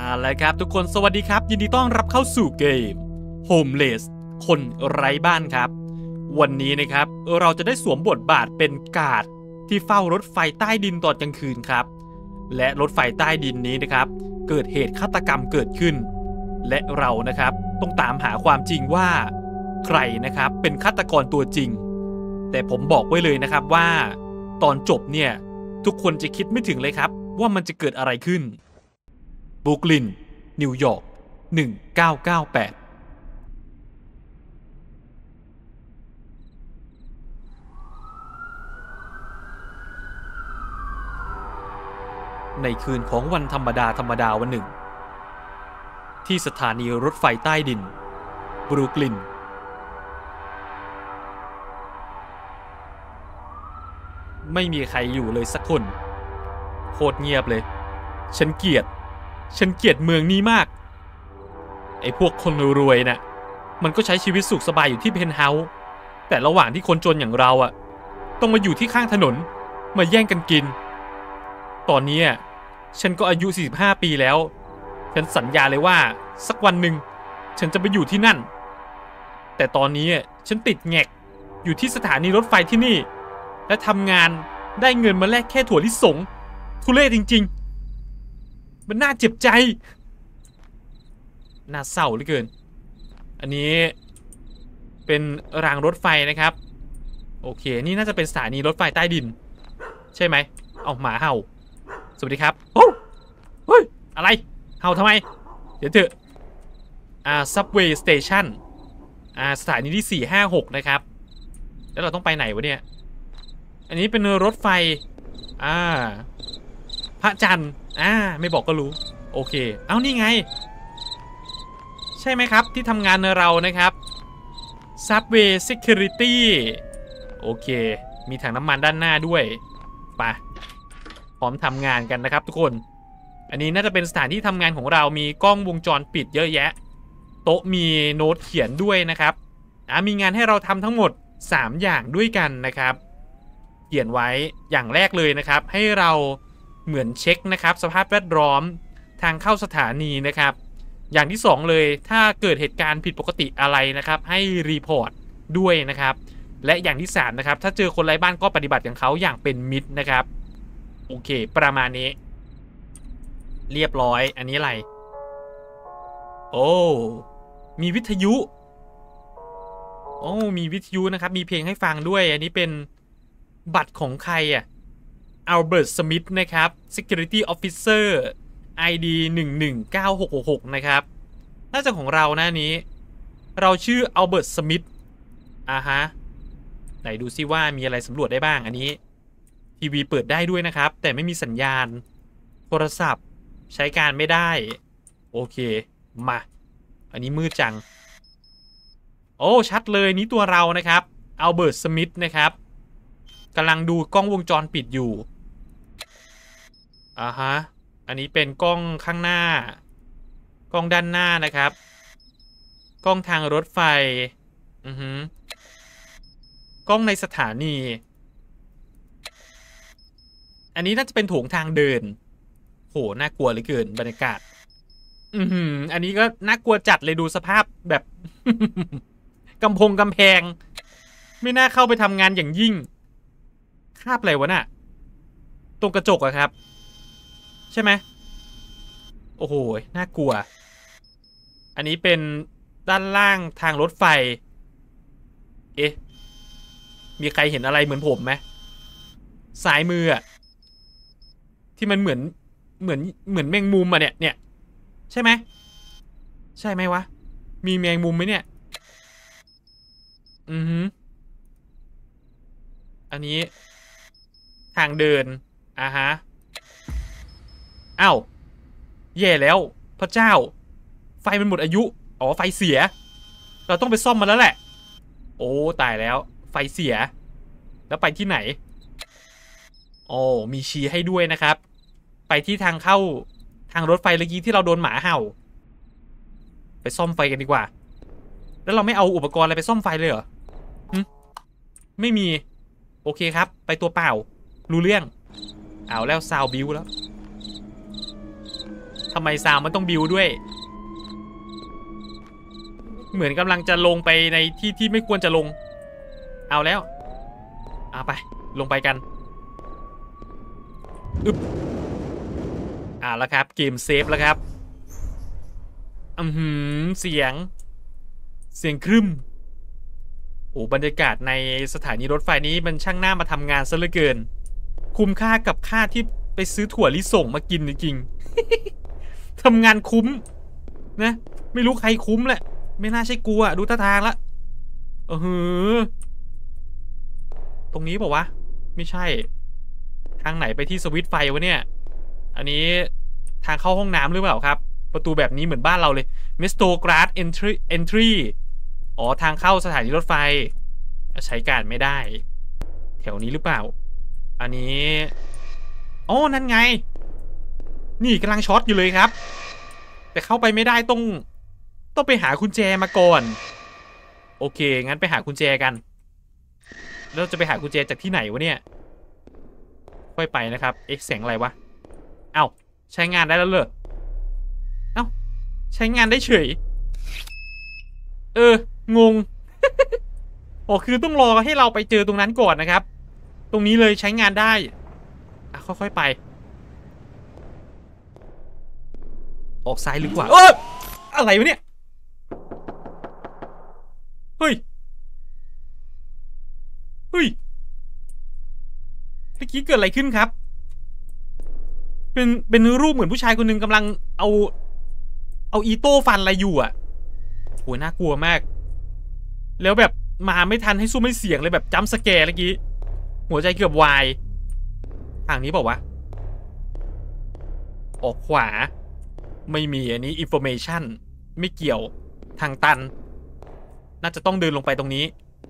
แล้วครับทุกคนสวัสดีครับยินดีต้อนรับเข้าสู่เกม Homeless คนไร้บ้านครับวันนี้นะครับเราจะได้สวมบทบาทเป็นการ์ดที่เฝ้ารถไฟใต้ดินตอนกลางคืนครับและรถไฟใต้ดินนี้นะครับเกิดเหตุฆาตกรรมเกิดขึ้นและเรานะครับต้องตามหาความจริงว่าใครนะครับเป็นฆาตกรตัวจริงแต่ผมบอกไว้เลยนะครับว่าตอนจบเนี่ยทุกคนจะคิดไม่ถึงเลยครับว่ามันจะเกิดอะไรขึ้นบรูคลินนิวยอร์ก1998ในคืนของวันธรรมดาวันหนึ่งที่สถานีรถไฟใต้ดินบรูคลินไม่มีใครอยู่เลยสักคนโคตรเงียบเลยฉันเกลียดเมืองนี้มากไอ้พวกคนรวยน่ะมันก็ใช้ชีวิตสุขสบายอยู่ที่เพนท์เฮาส์แต่ระหว่างที่คนจนอย่างเราอ่ะต้องมาอยู่ที่ข้างถนนมาแย่งกันกินตอนนี้ฉันก็อายุ45ปีแล้วฉันสัญญาเลยว่าสักวันหนึ่งฉันจะไปอยู่ที่นั่นแต่ตอนนี้ฉันติดแงกอยู่ที่สถานีรถไฟที่นี่และทำงานได้เงินมาแลกแค่ถั่วลิสงทุเรศจริงๆมันน่าเจ็บใจน่าเศร้าเหลือเกินอันนี้เป็นรางรถไฟนะครับโอเคนี่น่าจะเป็นสถานีรถไฟใต้ดินใช่ไหมเอาหมาเห่าสวัสดีครับโอ้เฮ้ยอะไรเห่าทำไมเดี๋ยวเถอะSubway Station สถานีที่456นะครับแล้วเราต้องไปไหนวะเนี่ยอันนี้เป็นรถไฟพระจันทร์ไม่บอกก็รู้โอเคเอานี่ไงใช่ไหมครับที่ทำงานเรานะครับ Subway Security โอเคมีถังน้ำมันด้านหน้าด้วยไปพร้อมทำงานกันนะครับทุกคนอันนี้น่าจะเป็นสถานที่ทำงานของเรามีกล้องวงจรปิดเยอะแยะโต๊ะมีโน้ตเขียนด้วยนะครับมีงานให้เราทำทั้งหมด3อย่างด้วยกันนะครับเขียนไว้อย่างแรกเลยนะครับให้เราเหมือนเช็คนะครับสภาพแวดล้อมทางเข้าสถานีนะครับอย่างที่2เลยถ้าเกิดเหตุการณ์ผิดปกติอะไรนะครับให้รีพอร์ตด้วยนะครับและอย่างที่3นะครับถ้าเจอคนไร้บ้านก็ปฏิบัติกับเขาอย่างเป็นมิตรนะครับโอเคประมาณนี้เรียบร้อยอันนี้อะไรโอ้มีวิทยุมีวิทยุนะครับมีเพลงให้ฟังด้วยอันนี้เป็นบัตรของใครอัลเบิร์ตสมิธนะครับ Security Officer ID 119666นะครับน่าจะของเรานะนี้เราชื่ออัลเบิร์ตสมิธไหนดูซิว่ามีอะไรสำรวจได้บ้างอันนี้ทีวีเปิดได้ด้วยนะครับแต่ไม่มีสัญญาณโทรศัพท์ใช้การไม่ได้โอเคมาอันนี้มืดจังโอ้ชัดเลยนี่ตัวเรานะครับอัลเบิร์ตสมิธนะครับกำลังดูกล้องวงจรปิดอยู่อันนี้เป็นกล้องข้างหน้ากล้องด้านหน้านะครับกล้องทางรถไฟกล้องในสถานีอันนี้น่าจะเป็นโถงทางเดินโหน่ากลัวเหลือเกินบรรยากาศอันนี้ก็น่ากลัวจัดเลยดูสภาพแบบ กำแพงไม่น่าเข้าไปทำงานอย่างยิ่งคาบอะไรวะน่ะตรงกระจกอะครับใช่ไหมโอ้โหน่ากลัวอันนี้เป็นด้านล่างทางรถไฟมีใครเห็นอะไรเหมือนผมไหมซ้ายมืออะที่มันเหมือนแมงมุมอะเนี่ยใช่ไหมใช่ไหมวะมีแมงมุมไหมเนี่ยอันนี้ทางเดินอ้าวแย่แล้วพระเจ้าไฟมันหมดอายุไฟเสียเราต้องไปซ่อมมันแล้วแหละโอ้ตายแล้วไฟเสียแล้วไปที่ไหนมีชี้ให้ด้วยนะครับไปที่ทางเข้าทางรถไฟเมื่อกี้ที่เราโดนหมาเห่าไปซ่อมไฟกันดีกว่าแล้วเราไม่เอาอุปกรณ์อะไรไปซ่อมไฟเลยเหรอไม่มีโอเคครับไปตัวเปล่ารู้เรื่องเอาแล้วซาวบิวแล้วทำไมซาวมันต้องบิวด้วยเหมือนกำลังจะลงไปในที่ที่ไม่ควรจะลงเอาแล้วเอาไปลงไปกันอึ๊บแล้วครับเกมเซฟแล้วครับเสียงครึ้มโอ้บรรยากาศในสถานีรถไฟนี้มันช่างน่ามาทำงานซะเหลือเกินคุ้มค่ากับค่าที่ไปซื้อถั่วลิสงมากินจริงๆทำงานคุ้มนะไม่รู้ใครคุ้มแหละไม่น่าใช่กูอะดูท่าทางละตรงนี้บอกว่าวะไม่ใช่ทางไหนไปที่สวิตช์ไฟวะเนี่ยอันนี้ทางเข้าห้องน้ำหรือเปล่าครับประตูแบบนี้เหมือนบ้านเราเลย Metrograd Entry อ๋อทางเข้าสถานีรถไฟใช้การไม่ได้แถวนี้หรือเปล่าอันนี้โอ้นั่นไงนี่กำลังช็อตอยู่เลยครับแต่เข้าไปไม่ได้ต้องไปหากุญแจมาก่อนโอเคงั้นไปหากุญแจกันแล้วจะไปหากุญแจจากที่ไหนวะเนี่ยค่อยไปนะครับเสียงอะไรวะเอ้าใช้งานได้แล้วเหรอเอ้าใช้งานได้เฉยงง อ๋อคือต้องรอให้เราไปเจอตรงนั้นก่อนนะครับตรงนี้เลยใช้งานได้ค่อยๆไปออกซ้ายหรือขวาอะไรวะเนี่ยเฮ้ยเมื่อกี้เกิดอะไรขึ้นครับเป็นรูปเหมือนผู้ชายคนหนึ่งกำลังเอาอีโต้ฟันอะไรอยู่โหน่ากลัวมากแล้วแบบมาไม่ทันให้สู้ไม่เสียงเลยแบบจัมป์สแกร์เมื่อกี้หัวใจเกือบวายทางนี้บอกว่าออกขวาไม่มีอันนี้ information ไม่เกี่ยวทางตันน่าจะต้องเดินลงไปตรงนี้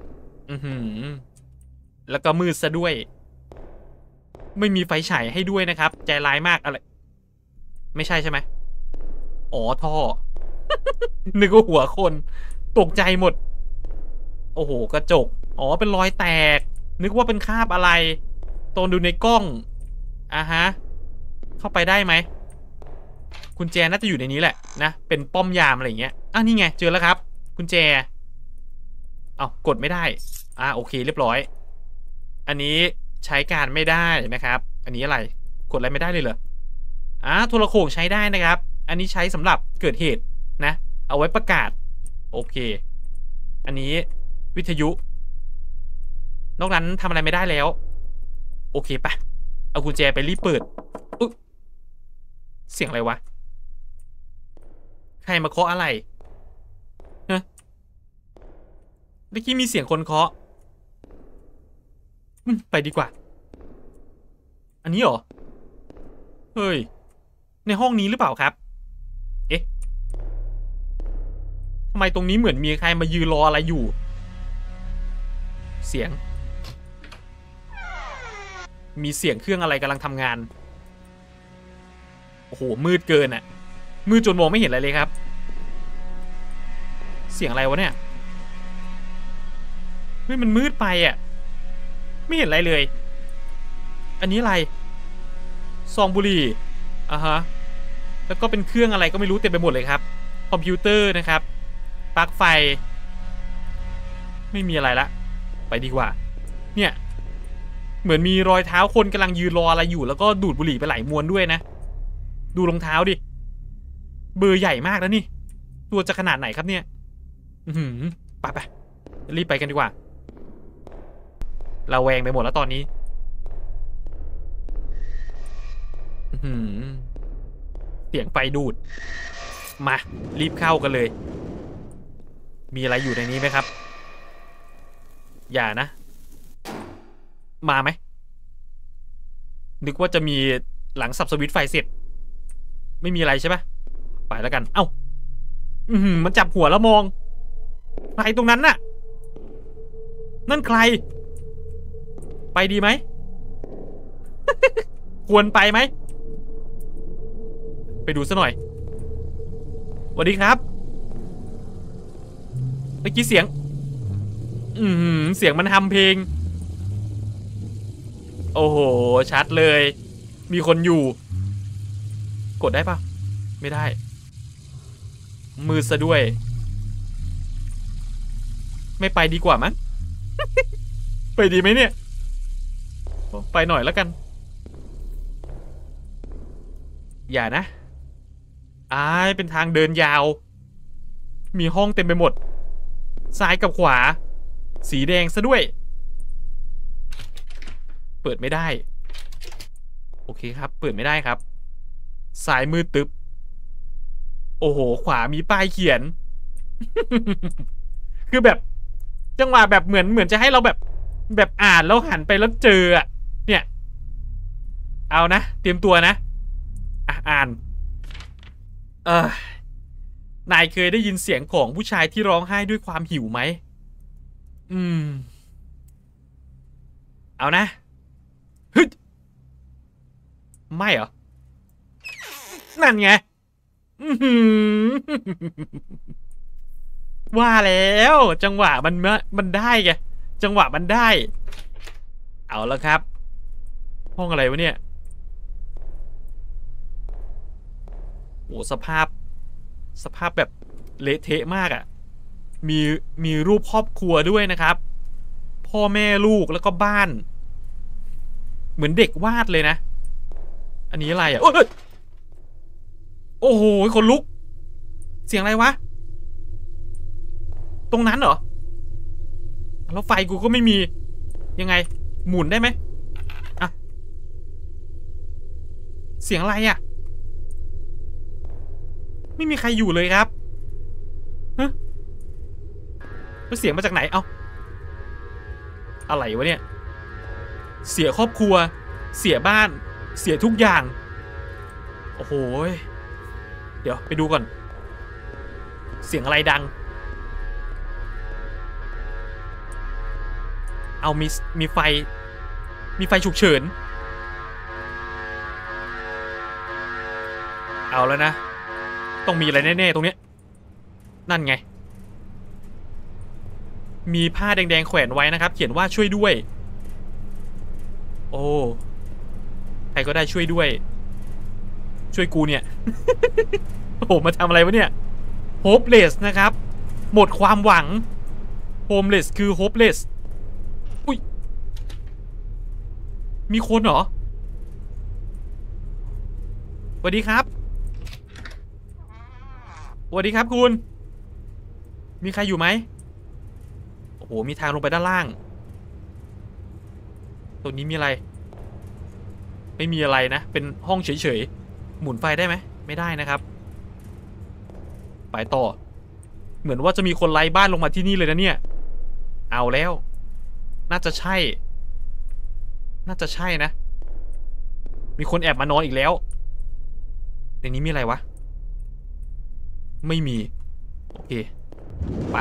แล้วก็มืดซะด้วยไม่มีไฟฉายให้ด้วยนะครับใจร้ายมากอะไรไม่ใช่ใช่ไหมอ๋อท่อ นึกว่าหัวคนตกใจหมดโอ้โหกระจกอ๋อเป็นรอยแตกนึกว่าเป็นคราบอะไรตอนดูในกล้องฮะเข้าไปได้ไหมกุญแจน่าจะอยู่ในนี้แหละนะเป็นป้อมยามอะไรอย่างเงี้ยนี่ไงเจอแล้วครับกุญแจกดไม่ได้โอเคเรียบร้อยอันนี้ใช้การไม่ได้นะครับอันนี้อะไรกดอะไรไม่ได้เลยเหรอโทรโข่งใช้ได้นะครับอันนี้ใช้สำหรับเกิดเหตุนะเอาไว้ประกาศโอเคอันนี้วิทยุนอกนั้นทำอะไรไม่ได้แล้วโอเคปะเอากุญแจไปรีบเปิดเสียงอะไรวะใครมาเคาะอะไรเมื่อกี้มีเสียงคนเคาะไปดีกว่าอันนี้เหรอเฮ้ยในห้องนี้หรือเปล่าครับทำไมตรงนี้เหมือนมีใครมายืนรออะไรอยู่เสียงมีเสียงเครื่องอะไรกำลังทำงานโอ้โหมืดเกินมืดจนมองไม่เห็นอะไรเลยครับเสียงอะไรวะเนี่ยเฮ้ยมันมืดไปไม่เห็นอะไรเลยอันนี้อะไรซองบุหรี่ฮะแล้วก็เป็นเครื่องอะไรก็ไม่รู้เต็มไปหมดเลยครับคอมพิวเตอร์นะครับปลั๊กไฟไม่มีอะไรละไปดีกว่าเนี่ยเหมือนมีรอยเท้าคนกำลังยืนรออะไรอยู่แล้วก็ดูดบุหรี่ไปหลายมวนด้วยนะดูรองเท้าดิเบอร์ใหญ่มากแล้วนี่ตัวจะขนาดไหนครับเนี่ยไปรีบไปกันดีกว่าเราแวงไปหมดแล้วตอนนี้เสียงไฟดูดมารีบเข้ากันเลยมีอะไรอยู่ในนี้ไหมครับอย่านะมาไหมนึกว่าจะมีหลังสับสวิตช์ไฟเสร็จไม่มีอะไรใช่ปะไปแล้วกันมันจับหัวแล้วมองใครตรงนั้นน่ะนั่นใครไปดีไหม ควรไปไหมไปดูซะหน่อยสวัสดีครับเมื่อกี้เสียงเสียงมันฮัมเพลงโอ้โหชัดเลยมีคนอยู่กดได้ปะไม่ได้มืดซะด้วยไม่ไปดีกว่ามั้ง ไปดีไหมเนี่ยไปหน่อยแล้วกันอย่านะเป็นทางเดินยาวมีห้องเต็มไปหมดซ้ายกับขวาสีแดงซะด้วยเปิดไม่ได้โอเคครับเปิดไม่ได้ครับซ้ายมืดตึ๊บโอ้โหขวามีป้ายเขียน คือแบบจังหวะแบบเหมือนจะให้เราแบบอ่านแล้วหันไปแล้วเจออะเนี่ยเอานะเตรียมตัวนะอ่านนายเคยได้ยินเสียงของผู้ชายที่ร้องไห้ด้วยความหิวไหมเอานะฮึดไม่เหรอนั่นไงว่าแล้วจังหวะมันได้ไงจังหวะมันได้เอาแล้วครับห้องอะไรวะเนี่ยโอ้สภาพแบบเละเทะมากอ่ะมีรูปครอบครัวด้วยนะครับพ่อแม่ลูกแล้วก็บ้านเหมือนเด็กวาดเลยนะอันนี้อะไรอ่ะโอ้โหคนลุกเสียงอะไรวะตรงนั้นเหรอแล้วไฟกูก็ไม่มียังไงหมุนได้ไหมอ่ะเสียงอะไรอ่ะไม่มีใครอยู่เลยครับฮะแล้วเสียงมาจากไหนเอ้าอะไรวะเนี่ยเสียครอบครัวเสียบ้านเสียทุกอย่างโอ้โหเดี๋ยวไปดูก่อนเสียงอะไรดังเอามีไฟฉุกเฉินเอาแล้วนะต้องมีอะไรแน่ๆตรงเนี้ยนั่นไงมีผ้าแดงๆแขวนไว้นะครับเขียนว่าช่วยด้วยโอ้ใครก็ได้ช่วยด้วยช่วยกูเนี่ย โอ้โหมาทำอะไรวะเนี่ย hopeless นะครับหมดความหวัง homeless คือ hopeless อุ้ยมีคนเหรอสวัสดีครับสวัสดีครับคุณมีใครอยู่ไหมโอ้โหมีทางลงไปด้านล่างตรงนี้มีอะไรไม่มีอะไรนะเป็นห้องเฉยๆหมุนไฟได้ไหมไม่ได้นะครับไปต่อเหมือนว่าจะมีคนไล่บ้านลงมาที่นี่เลยนะเนี่ยเอาแล้วน่าจะใช่นะมีคนแอบมานอนอีกแล้วในนี้มีอะไรวะไม่มีโอเคไป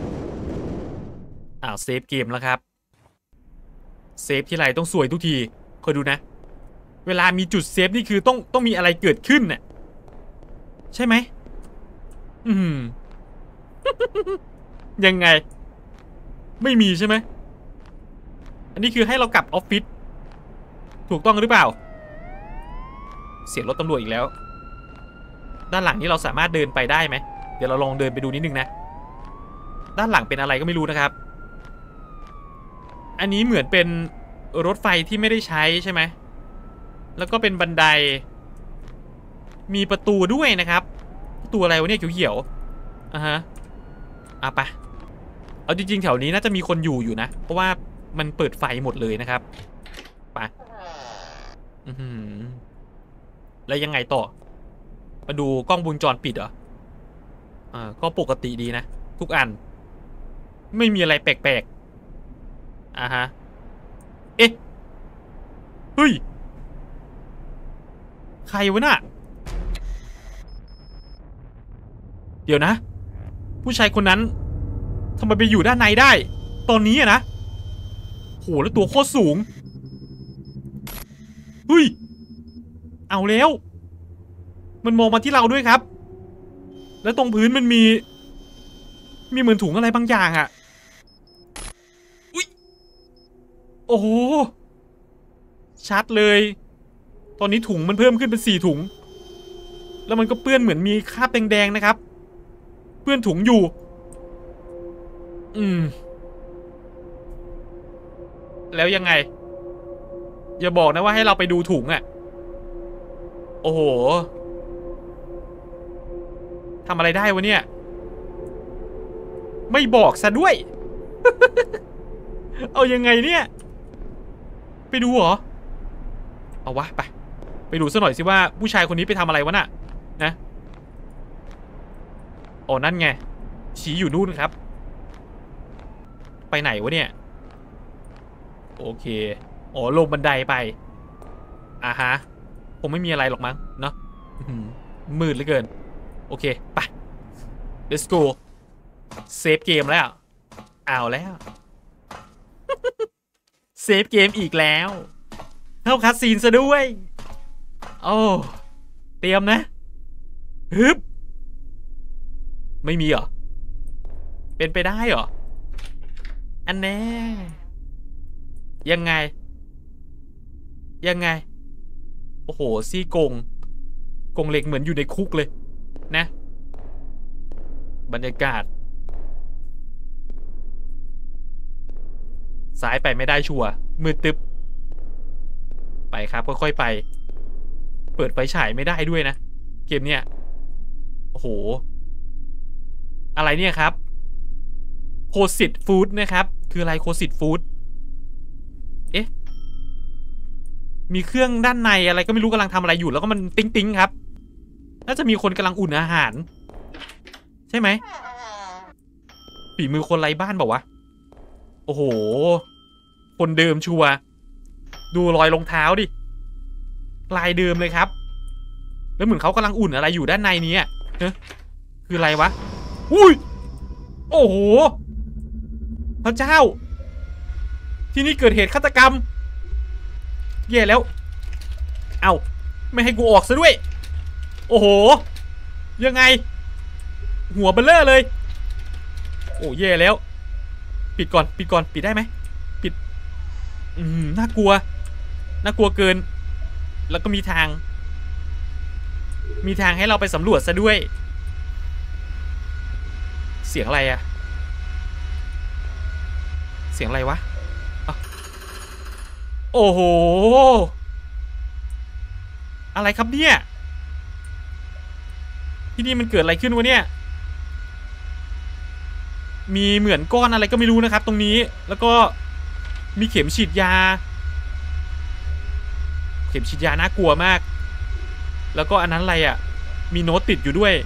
เซฟเกมแล้วครับเซฟที่ไรต้องสวยทุกทีคอยดูนะเวลามีจุดเซฟนี่คือต้องมีอะไรเกิดขึ้นน่ะใช่ไหมยังไงไม่มีใช่ไหมอันนี้คือให้เรากลับออฟฟิศถูกต้องหรือเปล่าเสียงรถตำรวจอีกแล้วด้านหลังนี้เราสามารถเดินไปได้ไหมเดี๋ยวเราลองเดินไปดูนิดนึงนะด้านหลังเป็นอะไรก็ไม่รู้นะครับอันนี้เหมือนเป็นรถไฟที่ไม่ได้ใช้ใช่ไหมแล้วก็เป็นบันไดมีประตูด้วยนะครับประตูอะไรวะเนี่ยเขียวๆฮะไปเอาจริงๆแถวนี้น่าจะมีคนอยู่นะเพราะว่ามันเปิดไฟหมดเลยนะครับไปแล้วยังไงต่อมาดูกล้องวงจรปิดเหรอก็ปกติดีนะทุกอันไม่มีอะไรแปลกๆฮะเอ๊ะเฮ้ยใครวะน่ะเดี๋ยวนะผู้ชายคนนั้นทำไมไปอยู่ด้านในได้ตอนนี้อะนะโหแล้วตัวโคตรสูงเฮ้ยเอาแล้วมันมองมาที่เราด้วยครับแล้วตรงพื้นมันมีเหมือนถุงอะไรบางอย่างอะอุ้ยโอ้โหชัดเลยตอนนี้ถุงมันเพิ่มขึ้นเป็น4 ถุงแล้วมันก็เปื้อนเหมือนมีคราบแดงๆนะครับเปื้อนถุงอยู่แล้วยังไงอย่าบอกนะว่าให้เราไปดูถุงอะโอ้โหทำอะไรได้วะเนี่ยไม่บอกซะด้วย เอายังไงเนี่ยไปดูเหรอเอาวะไปดูซะหน่อยสิว่าผู้ชายคนนี้ไปทำอะไรวะน่ะนะอ๋อนั่นไงชี้อยู่นู่นครับไปไหนวะเนี่ยโอเคอ๋อลงบันไดไปอ่าฮะคงไม่มีอะไรหรอกมั้งเนาะมืดเหลือเกินโอเคไป let's go เซฟเกมแล้วเอาแล้วเซฟเกมอีกแล้วเข้าคัสซีนซะด้วยโอ้เตรียมนะฮึบไม่มีเหรอเป็นไปได้เหรออันแน่ยังไงโอ้โหซี่กงเหล็กเหมือนอยู่ในคุกเลยนะบรรยากาศซ้ายไปไม่ได้ชัวร์มืดตึ๊บไปครับค่อยๆไปเปิดไฟฉายไม่ได้ด้วยนะเกมเนี้ยโอ้โหอะไรเนี่ยครับโคสิตฟู้ดนะครับคืออะไรโคสิตฟู้ดเอ๊ะมีเครื่องด้านในอะไรก็ไม่รู้กำลังทำอะไรอยู่แล้วก็มันติ๊งครับน่าจะมีคนกำลังอุ่นอาหารใช่ไหมฝีมือคนไร้บ้านบอกว่าโอ้โหคนเดิมชัวร์ดูรอยรองเท้าดิลายเดิมเลยครับแล้วเหมือนเขากำลังอุ่นอะไรอยู่ด้านในนี้คืออะไรวะอุ้ยโอ้โหพระเจ้าที่นี่เกิดเหตุฆาตกรรมแย่แล้วเอ้าไม่ให้กูออกซะด้วยโอ้โหยังไงหัวเบลเลอร์เลยโอ้แย่แล้วปิดก่อนปิดได้ไหมปิดน่ากลัวเกินแล้วก็มีทางให้เราไปสำรวจซะด้วยเสียงอะไรอะเสียงอะไรวะโอ้โหอะไรครับเนี่ยที่นี่มันเกิดอะไรขึ้นวะเนี่ยมีเหมือนก้อนอะไรก็ไม่รู้นะครับตรงนี้แล้วก็มีเข็มฉีดยาน่ากลัวมากแล้วก็อันนั้นอะไรอ่ะมีโน้ตติดอยู่ด้วย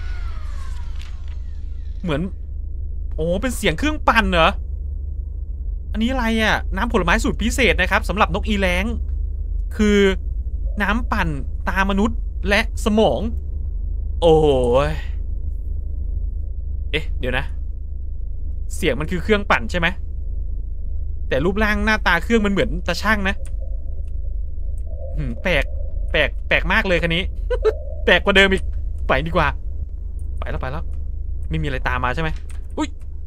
เหมือนโอ้เป็นเสียงเครื่องปั่นเหรออันนี้อะไรอ่ะน้ำผลไม้สูตรพิเศษนะครับสำหรับนกอีแร้งคือน้ำปั่นตามนุษย์และสมองโอ้ยเอ๊ะเดี๋ยวนะเสียงมันคือเครื่องปั่นใช่ไหมแต่รูปร่างหน้าตาเครื่องมันเหมือนตาช่างนะแปลกมากเลยคันนี้ แปลกกว่าเดิมอีกไปดีกว่าไปแล้วไม่มีอะไรตามมาใช่ไหมอุ้ย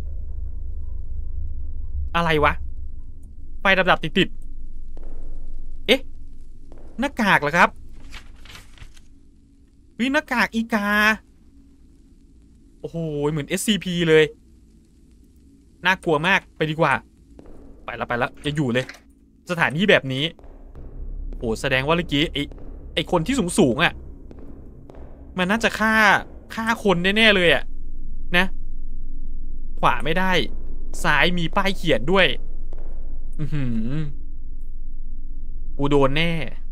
อะไรวะไฟดับติดเอ๊ะหน้ากากเหรอครับวิหน้ากากอีกาโอ้โหเหมือน SCP เลยน่ากลัวมากไปดีกว่าไปแล้วจะอยู่เลยสถานที่แบบนี้โอ้แสดงว่าเมื่อกี้ไอคนที่สูงอ่ะมันน่าจะฆ่าคนแน่ๆเลยอ่ะนะขวาไม่ได้ซ้ายมีป้ายเขียนด้วยกูโดนแน่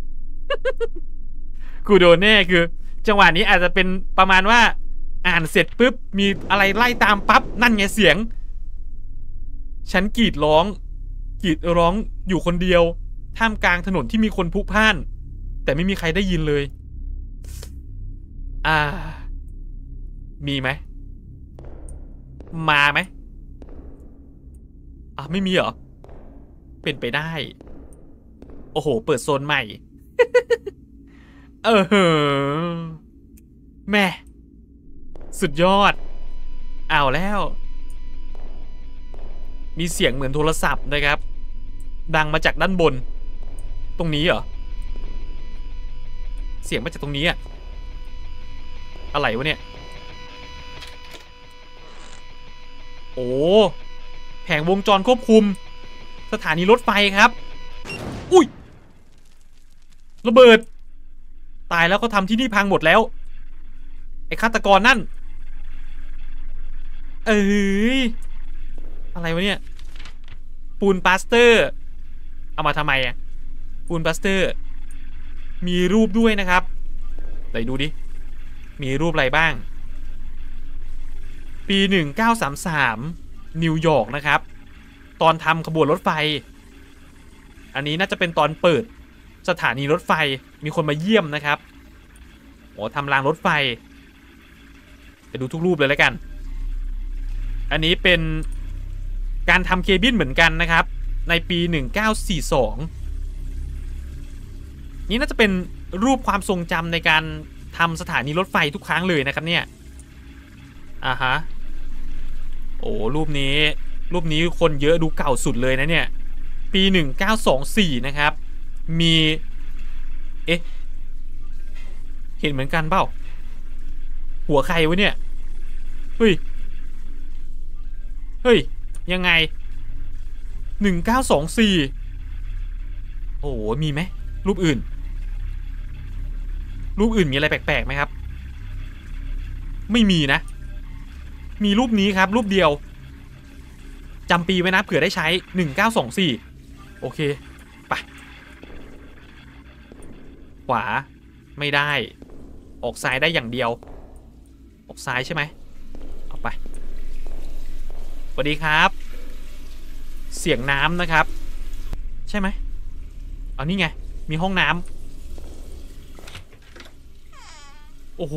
กูโดนแน่คือจังหวะนี้อาจจะเป็นประมาณว่าอ่านเสร็จปุ๊บมีอะไรไล่ตามปั๊บนั่นไงเสียงฉันกรีดร้องอยู่คนเดียวท่ามกลางถนนที่มีคนพลุกพล่านแต่ไม่มีใครได้ยินเลยมีไหมมาไหมไม่มีเหรอเป็นไปได้โอ้โหเปิดโซนใหม่ แม่สุดยอดเอาแล้วมีเสียงเหมือนโทรศัพท์นะครับดังมาจากด้านบนตรงนี้เหรอเสียงมาจากตรงนี้อะไรวะเนี่ยโอ้แผงวงจรควบคุมสถานีรถไฟครับอุ้ยระเบิดตายแล้วเขาทำที่นี่พังหมดแล้วไอ้ฆาตกรนั่นเอ้ยอะไรวะเนี่ยปูนปาสเตอร์เอามาทำไมอะปูนปาสเตอร์มีรูปด้วยนะครับไหนดูดิมีรูปอะไรบ้างปี1933นิวยอร์กนะครับตอนทำขบวนรถไฟอันนี้น่าจะเป็นตอนเปิดสถานีรถไฟมีคนมาเยี่ยมนะครับโอ้ทำรางรถไฟไปดูทุกรูปเลยแล้วกันอันนี้เป็นการทำเคบินเหมือนกันนะครับในปี1942นี่น่าจะเป็นรูปความทรงจำในการทำสถานีรถไฟทุกครั้งเลยนะครับเนี่ยฮะโอ้รูปนี้คนเยอะดูเก่าสุดเลยนะเนี่ยปี1924นะครับมีเอ๊ะเห็นเหมือนกันเปล่าหัวใครวะเนี่ยเฮ้ยยังไง1924โอ้โหมีไหมรูปอื่นมีอะไรแปลกๆไหมครับไม่มีนะมีรูปนี้ครับรูปเดียวจำปีไว้นะเผื่อได้ใช้1924โอเคไปขวาไม่ได้ออกซ้ายได้อย่างเดียวออกซ้ายใช่ไหมเอาไปสวัสดีครับเสียงน้ำนะครับใช่ไหมเอานี่ไงมีห้องน้ำโอ้โห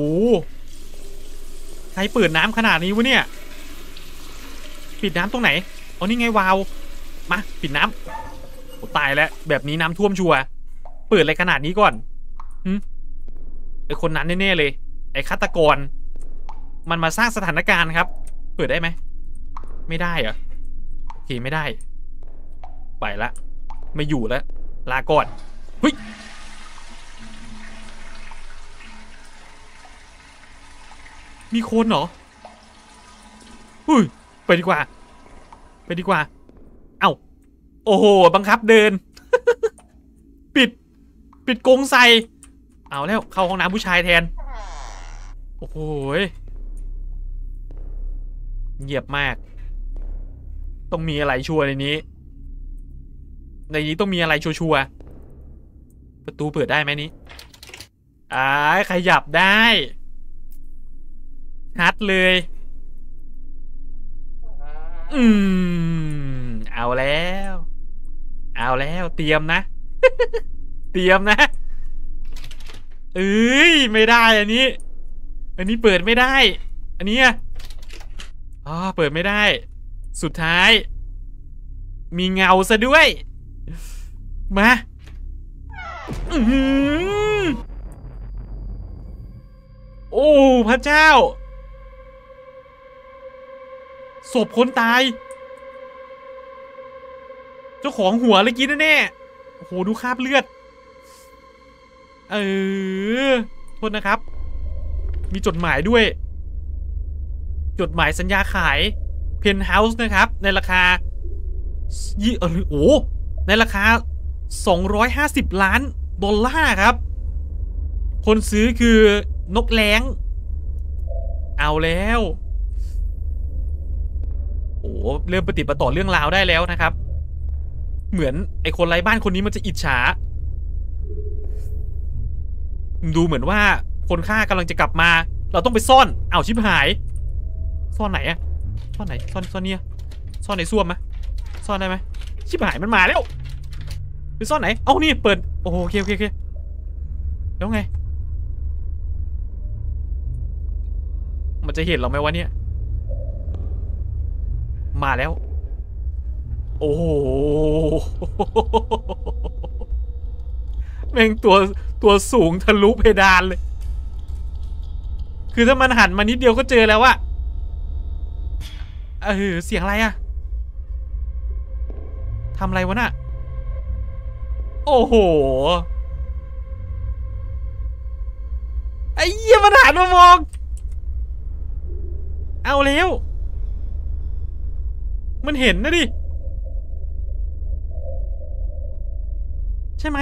ใครเปิดน้ำขนาดนี้วะเนี่ยปิดน้ำตรงไหนเอานี่ไงวาล์วมาปิดน้ำโอ้ตายแล้วแบบนี้น้ำท่วมชัวร์เปิดอะไรขนาดนี้ก่อนไอคนนั้นแน่ๆเลยไอฆาตกรมันมาสร้างสถานการณ์ครับเปิดได้ไหมไม่ได้เหรอโอเคไม่ได้ไปละไม่อยู่แล้วลาก่อนเฮ้ยมีคนเหรออุ้ยไปดีกว่าเอ้าโอ้โหบังคับเดิน ปิดกรงใส่เอาแล้วเข้าห้องน้ำผู้ชายแทนโอ้โหเงียบมากต้องมีอะไรชัวร์ในนี้ต้องมีอะไรชัวร์ประตูเปิดได้ไหมนี้ขยับได้ฮัดเลยเอาแล้วเตรียมนะ เตรียมนะเอ้ยไม่ได้อันนี้เปิดไม่ได้อันนี้เปิดไม่ได้สุดท้ายมีเงาซะด้วยมาโอ้พระเจ้าศพคนตายเจ้าของหัวเลยกินแน่โอ้โหดูคราบเลือดโทษนะครับมีจดหมายด้วยจดหมายสัญญาขายเพนท์เฮาส์นะครับในราคาในราคา$250 ล้านครับคนซื้อคือนกแร้งเอาแล้วโอ้เริ่มปฏิบัติต่อเรื่องราวได้แล้วนะครับเหมือนไอคนไร้บ้านคนนี้มันจะอิจฉาดูเหมือนว่าคนฆ่ากำลังจะกลับมาเราต้องไปซ่อนเอาชิบหายซ่อนไหนอะซ่อนไหนซ่อนเนี่ยซ่อนในซ่วมไหมซ่อนได้ไหมชิบหายมันมาแล้วไปซ่อนไหนเอานี่เปิดโอเคแล้วไงมันจะเห็นเราไหมวะเนี่ยมาแล้วโอ้โหแม่งตัวสูงทะลุเพดานเลยคือถ้ามันหันมานิดเดียวก็เจอแล้วอะเสียงอะไรอะทำอะไรวะน่ะโอ้โหไออ้เหี้ยมันหันมามองเอาแล้วมันเห็นนะดิใช่ไหม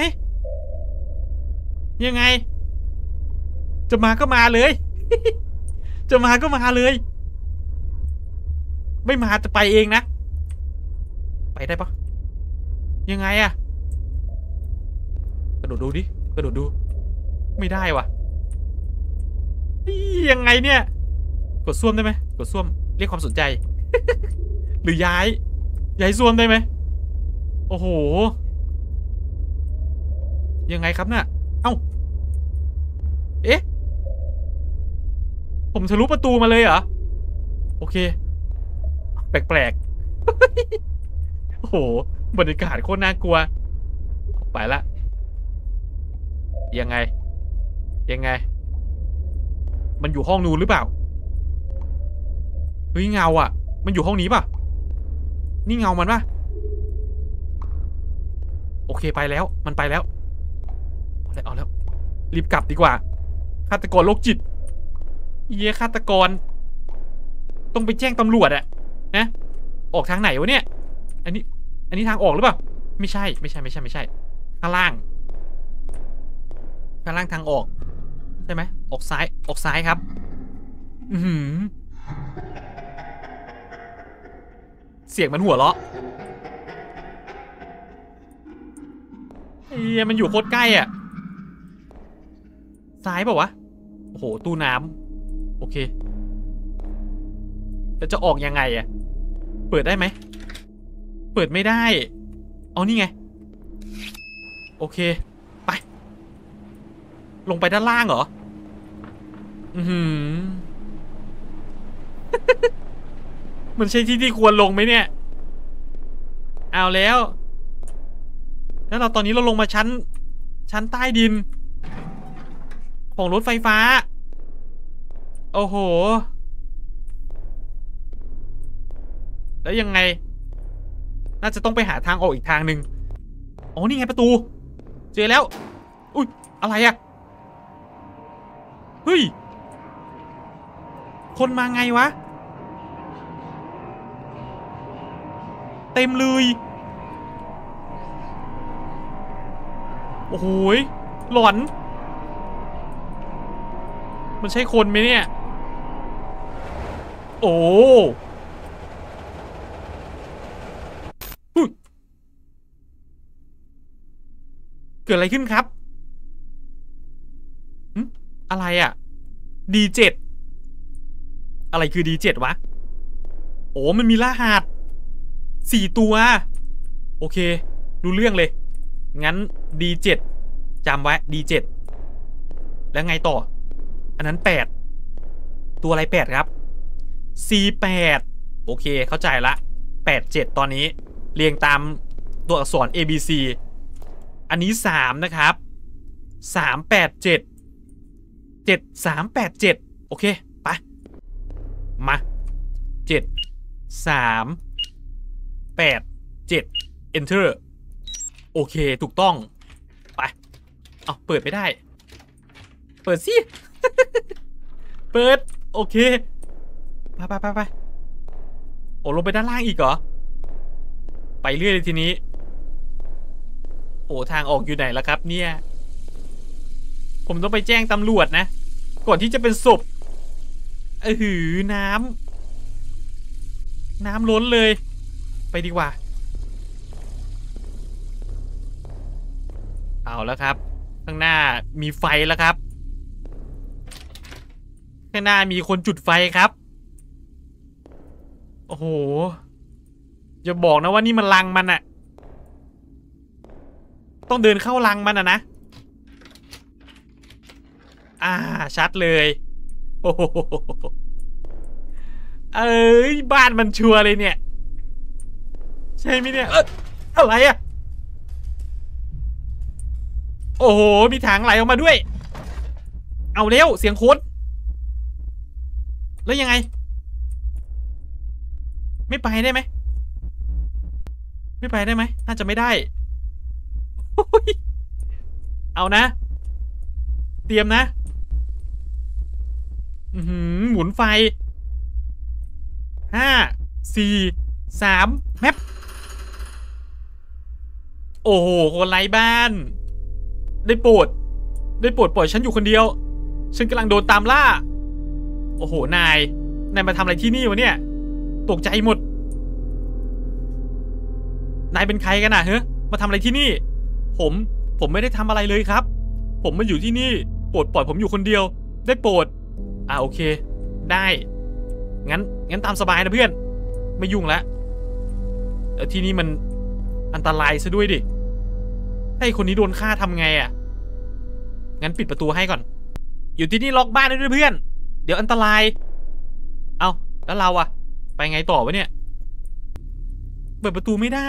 ยังไงจะมาก็มาเลยจะมาก็มาเลยไม่มาจะไปเองนะไปได้ปะยังไงอะกระโดดดูดิกระโดดดูไม่ได้วะยังไงเนี่ยกดซ่วมได้ไหมกดซ่วมเรียกความสนใจ หรือย้ายซ่วมได้ไหมโอ้โหยังไงครับน่ะเอ้าเอ๊ะผมทะลุประตูมาเลยเหรอโอเคแปลกๆ โอ้โหบรรยากาศโคตรน่ากลัวไปละยังไงมันอยู่ห้องนู้นหรือเปล่าเฮ้ยเงาอ่ะมันอยู่ห้องนี้ป่ะนี่เงามันป่ะโอเคไปแล้วมันไปแล้วเอาแล้วรีบกลับดีกว่าฆาตกรโรคจิตฆาตกรต้องไปแจ้งตำรวจอะนะออกทางไหนวะเนี่ยอันนี้ทางออกหรือเปล่าไม่ใช่ข้างล่างทางออกใช่ไหมออกซ้ายครับเสียงมันหัวเราะมันอยู่โคตรใกล้อ่ะซ้ายเปล่าวะโอ้โหตู้น้ำโอเคแล้วจะออกยังไงอ่ะเปิดได้ไหมเปิดไม่ได้เอานี่ไงโอเคไปลงไปด้านล่างเหรอมันใช่ที่ควรลงไหมเนี่ยเอาแล้วเราตอนนี้เราลงมาชั้นใต้ดินของรถไฟฟ้าโอ้โหแล้วยังไงน่าจะต้องไปหาทางออกอีกทางหนึ่งอ๋อนี่ไงประตูเจอแล้วอุ้ยอะไรอะเฮ้ยคนมาไงวะเต็มเลยโอ้โหหลอนมันใช่คนไหมเนี่ยโอ้เกิดอะไรขึ้นครับอะไรอ่ะ D7 อะไรคือ D7 วะโอ้มันมีรหัส4 ตัวโอเครู้เรื่องเลยงั้น D7 จำไว้ D7 แล้วไงต่ออันนั้น8ตัวอะไร8ครับ C8 โอเคเข้าใจละ87ตอนนี้เรียงตามตัวอักษร ABC อันนี้3นะครับ387 7387โอเคไปมา7 3 8 7 enter โอเคถูกต้องไปเอาเปิดไม่ได้เปิดสิ เปิดโอเคไปโอ้ลงไปด้านล่างอีกเหรอไปเรื่อยเลยทีนี้โอ้ทางออกอยู่ไหนล่ะครับเนี่ยผมต้องไปแจ้งตำรวจนะก่อนที่จะเป็นศพหือน้ำล้นเลยไปดีกว่าเอาแล้วครับข้างหน้ามีไฟแล้วครับข้างหน้ามีคนจุดไฟครับโอ้โหอย่าบอกนะว่านี่มันรังมันอะต้องเดินเข้ารังมันอะนะชัดเลยโอ้โหบ้านมันชัวร์เลยเนี่ยใช่ไหมเนี่ยอะไรอะโอ้โหมีถังไหลออกมาด้วยเอาเร็วเสียงโค้ดแล้วยังไงไม่ไปได้ไหมน่าจะไม่ได้เอานะเตรียมนะหมุนไฟห้าสี่สามแมปโอ้โหคนไร้บ้านได้โปรดปล่อยฉันอยู่คนเดียวฉันกำลังโดนตามล่าโอ้โหนายมาทำอะไรที่นี่วะเนี่ยตกใจหมดนายเป็นใครกันนะเฮ้ยมาทำอะไรที่นี่ผมไม่ได้ทำอะไรเลยครับผมมาอยู่ที่นี่โปรดปล่อยผมอยู่คนเดียวได้โปรดโอเคได้งั้นตามสบายนะเพื่อนไม่ยุ่งละที่นี่มันอันตรายซะด้วยดิถ้าไอ้คนนี้โดนฆ่าทำไงงั้นปิดประตูให้ก่อนอยู่ที่นี่ล็อกบ้านด้วยเพื่อนเดี๋ยวอันตรายเอาแล้วเราไปไงต่อวะเนี่ยเปิดประตูไม่ได้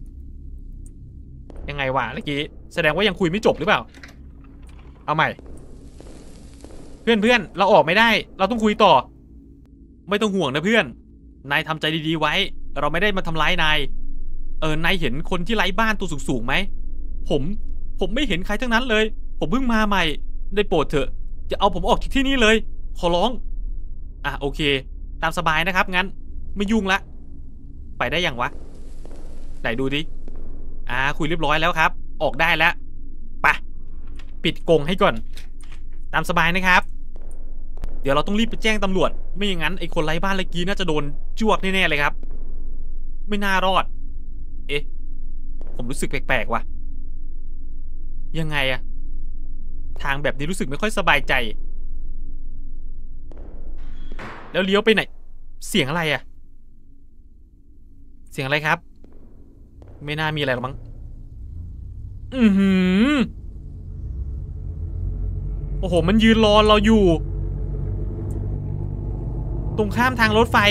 ยังไงวะเมื่อกี้แสดงว่ายังคุยไม่จบหรือเปล่าเอาใหม่เพื่อนเราออกไม่ได้เราต้องคุยต่อไม่ต้องห่วงนะเพื่อนนายทำใจดีๆไว้เราไม่ได้มาทำร้ายนายนายเห็นคนที่ไร้บ้านตัวสูงๆไหมผมไม่เห็นใครทั้งนั้นเลยผมเพิ่งมาใหม่ได้โปรดเถอะจะเอาผมออกจากที่นี่เลยขอร้องโอเคตามสบายนะครับงั้นไม่ยุ่งละไปได้ยังวะไหนดูดิคุยเรียบร้อยแล้วครับออกได้แล้วไปปิดกรงให้ก่อนตามสบายนะครับเดี๋ยวเราต้องรีบไปแจ้งตำรวจไม่อย่างนั้นไอ้คนไร้บ้านเมื่อกี้น่าจะโดนจ้วกแน่ๆเลยครับไม่น่ารอดผมรู้สึกแปลกๆว่ะยังไงทางแบบนี้รู้สึกไม่ค่อยสบายใจแล้วเลี้ยวไปไหนเสียงอะไรเสียงอะไรครับไม่น่ามีอะไรหรอกมั้งโอ้โหมันยืนรอเราอยู่ตรงข้ามทางรถไฟ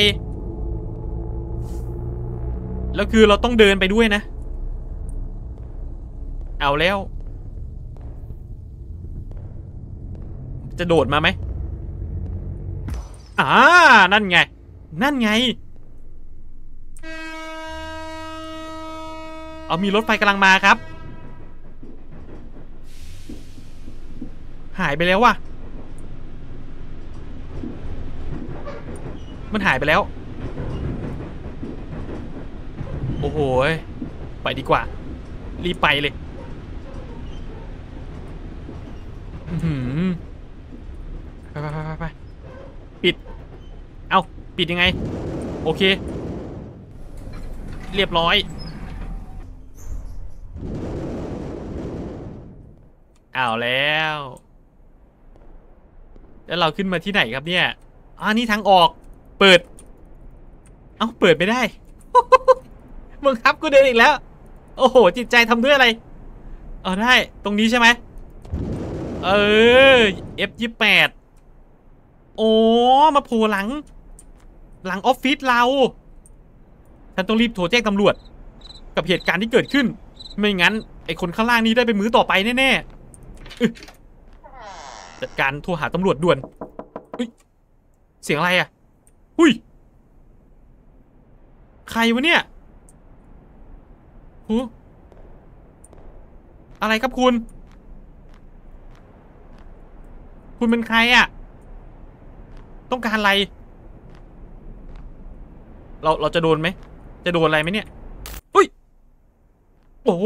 แล้วคือเราต้องเดินไปด้วยนะเอาแล้วจะโดดมาไหมนั่นไงมีรถไฟกำลังมาครับหายไปแล้วว่ะมันหายไปแล้วโอ้โหไปดีกว่ารีบไปเลยไปปิดปิดยังไงโอเคเรียบร้อยแล้วเราขึ้นมาที่ไหนครับเนี่ยนี่ทางออกเปิดเปิดไม่ได้ มึงครับกูเดินอีกแล้วโอ้โหจิตใจทำด้วยอะไรได้ตรงนี้ใช่ไหมF28โอ้มาโผล่หลังออฟฟิศเราฉันต้องรีบโทรแจ้งตำรวจกับเหตุการณ์ที่เกิดขึ้นไม่งั้นไอคนข้างล่างนี้ได้ไปมื้อต่อไปแน่ๆจัดการโทรหาตำรวจด่วนเสียงอะไรหุ้ยใครวะเนี่ยอะไรครับคุณเป็นใครต้องการอะไรเราจะโดนไหมจะโดนอะไรไหมเนี่ยอุ้ยโอ้โห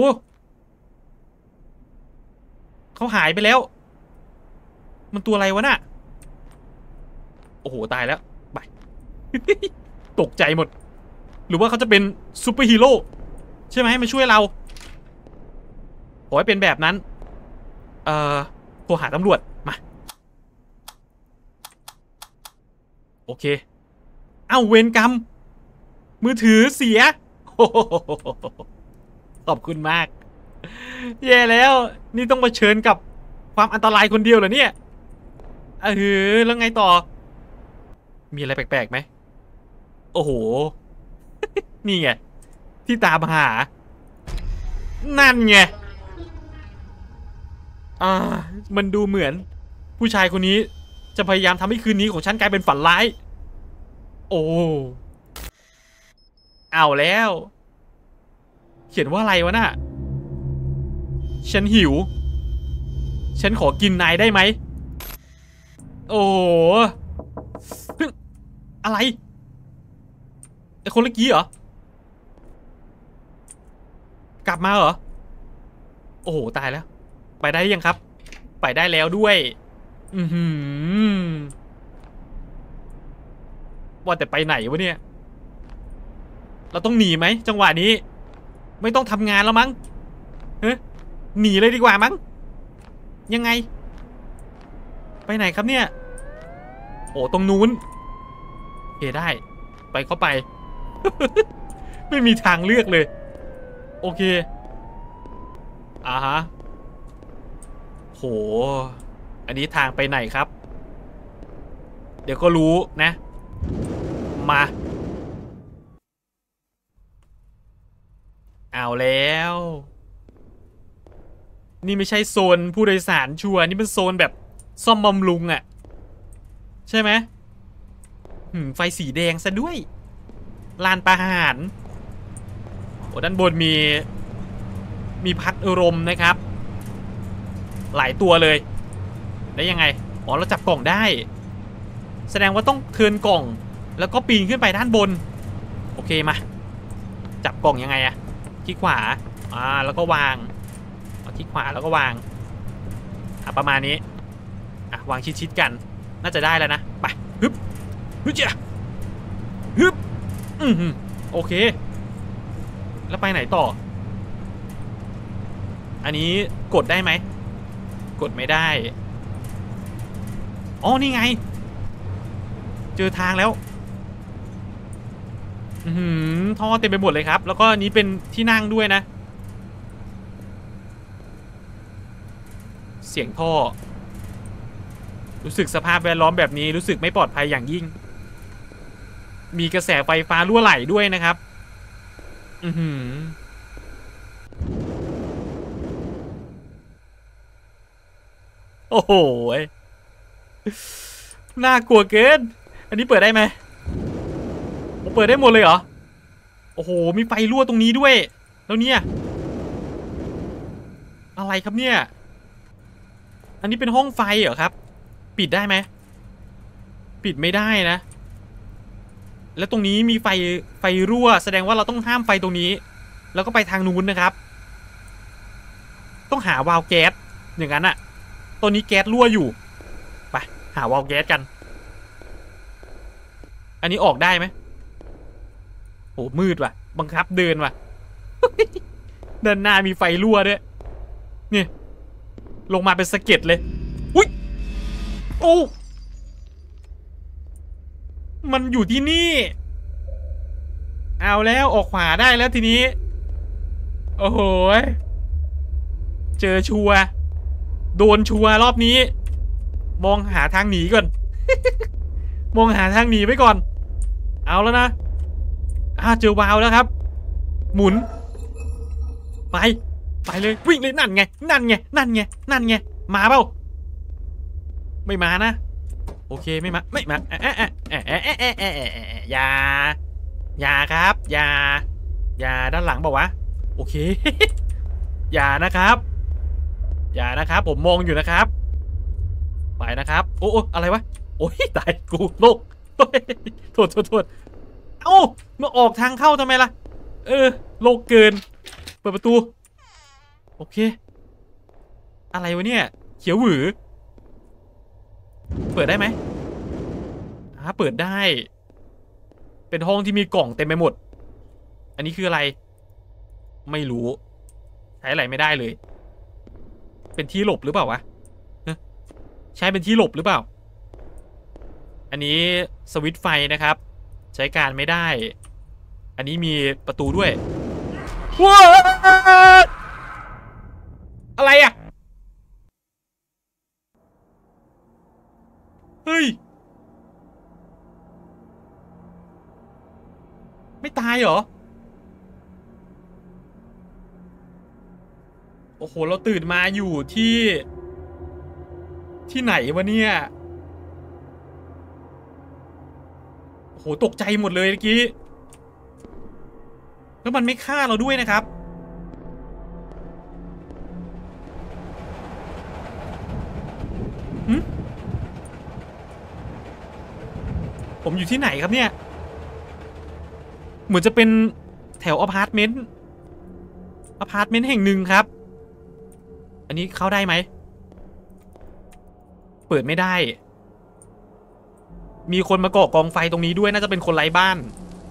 เขาหายไปแล้วมันตัวอะไรวะน่ะโอ้โหตายแล้วไป ตกใจหมดหรือว่าเขาจะเป็นซูเปอร์ฮีโร่ใช่ไหมมาช่วยเราขอให้เป็นแบบนั้นโทรหาตำรวจมาโอเคเวรกรรมมือถือเสียขอบคุณมากแย่แล้วนี่ต้องมาเชิญกับความอันตรายคนเดียวเหรอเนี่ยแล้วไงต่อมีอะไรแปลกๆไหมโอ้โหนี่ไงที่ตามหานั่นไงมันดูเหมือนผู้ชายคนนี้จะพยายามทำให้คืนนี้ของฉันกลายเป็นฝันร้ายโอ้แล้วเขียนว่าอะไรวะน่ะฉันหิวฉันขอกินนายได้ไหมโอ้อะไรไอคนเมื่อกี้เหรอกลับมาเหรอโอ้โหตายแล้วไปได้ยังครับไปได้แล้วด้วยอือหือว่าแต่ไปไหนวะเนี่ยเราต้องหนีไหมจังหวะนี้ไม่ต้องทำงานแล้วมั้งเฮ้ยหนีเลยดีกว่ามั้งยังไงไปไหนครับเนี่ยโอ้ตรงนู้นโอเคได้ไปเข้าไป ไม่มีทางเลือกเลยโอเคฮะโหอันนี้ทางไปไหนครับเดี๋ยวก็รู้นะมาเอาแล้วนี่ไม่ใช่โซนผู้โดยสารชัวร์นี่เป็นโซนแบบซ่อมบำรุงอะใช่ไหมไฟสีแดงซะด้วยลานประหารโอ้ด้านบนมีพัดลมนะครับหลายตัวเลยได้ยังไงอ๋อเราจับกล่องได้แสดงว่าต้องเทิร์นกล่องแล้วก็ปีนขึ้นไปด้านบนโอเคมาจับกล่องยังไงอะคลิกขวาแล้วก็วางคลิกขวาแล้วก็วางประมาณนี้วางชิดๆกันน่าจะได้แล้วนะไปฮึบฮึบจ้ะฮึบโอเคแล้วไปไหนต่ออันนี้กดได้ไหมกดไม่ได้อ๋อนี่ไงเจอทางแล้วท่อเต็มไปหมดเลยครับแล้วก็นี้เป็นที่นั่งด้วยนะเสียงท่อรู้สึกสภาพแวดล้อมแบบนี้รู้สึกไม่ปลอดภัยอย่างยิ่งมีกระแสไฟฟ้ารั่วไหลด้วยนะครับโอ้โหน่ากลัวเกินอันนี้เปิดได้ไหมเปิดได้หมดเลยเหรอโอ้โหมีไฟรั่วตรงนี้ด้วยแล้วเนี่ยอะไรครับเนี่ยอันนี้เป็นห้องไฟเหรอครับปิดได้ไหมปิดไม่ได้นะแล้วตรงนี้มีไฟรั่วแสดงว่าเราต้องห้ามไฟตรงนี้แล้วก็ไปทางนู้นนะครับต้องหาวาล์วแก๊สอย่างนั้นอะตอนนี้แก๊สรั่วอยู่ไปหาวาล์วแก๊สกันอันนี้ออกได้ไหมโอ้มืดว่ะบังคับเดินว่ะ ด้านหน้ามีไฟรั่วด้วยนี่ลงมาเป็นสะเก็ดเลยอุ้ยโอ้มันอยู่ที่นี่เอาแล้วออกขวาได้แล้วทีนี้โอ้โหเจอชัวโดนชัวรอบนี้มองหาทางหนีก่อน มองหาทางหนีไว้ก่อนเอาแล้วนะเจอวาล์วแล้วครับหมุนไปเลยวิ่งเลยนั่นไงนั่นไงนั่นไงนั่นไงมาเปล่าไม่มานะโอเคไม่มาอย่าครับอย่าด้านหลังบอกวะโอเค อย่านะครับผมมองอยู่นะครับไปนะครับโอ้อะไรวะโอ้ยตายกูโลกโทษเอ้ามาออกทางเข้าทำไมล่ะโลกเกินเปิดประตูโอเคอะไรวะเนี่ยเขียวหวือเปิดได้ไหมเปิดได้เป็นห้องที่มีกล่องเต็มไปหมดอันนี้คืออะไรไม่รู้ใช้อะไรไม่ได้เลยเป็นที่หลบหรือเปล่าวะใช้เป็นที่หลบหรือเปล่าอันนี้สวิตช์ไฟนะครับใช้การไม่ได้อันนี้มีประตูด้วยว้าอะไรอ่ะเฮ้ยไม่ตายเหรอโอ้โหเราตื่นมาอยู่ที่ไหนวะเนี่ยโอ้โหตกใจหมดเลยเมื่อกี้แล้วมันไม่ฆ่าเราด้วยนะครับผมอยู่ที่ไหนครับเนี่ยเหมือนจะเป็นแถวอพาร์ตเมนต์แห่งหนึ่งครับอันนี้เข้าได้ไหมเปิดไม่ได้มีคนมาก่อกองไฟตรงนี้ด้วยน่าจะเป็นคนไร้บ้าน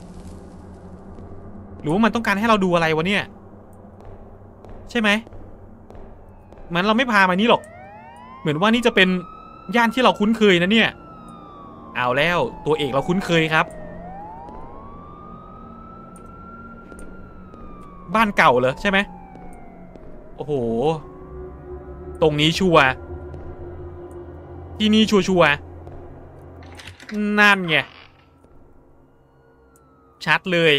หรือว่ามันต้องการให้เราดูอะไรวะเนี่ยใช่ไหมมันเราไม่พามานี่หรอกเหมือนว่านี่จะเป็นย่านที่เราคุ้นเคยนะเนี่ยเอาแล้วตัวเอกเราคุ้นเคยครับบ้านเก่าเหรอใช่ไหมโอ้โหตรงนี้ชัวร์ที่นี่ชัวร์นั่นไงชัดเลย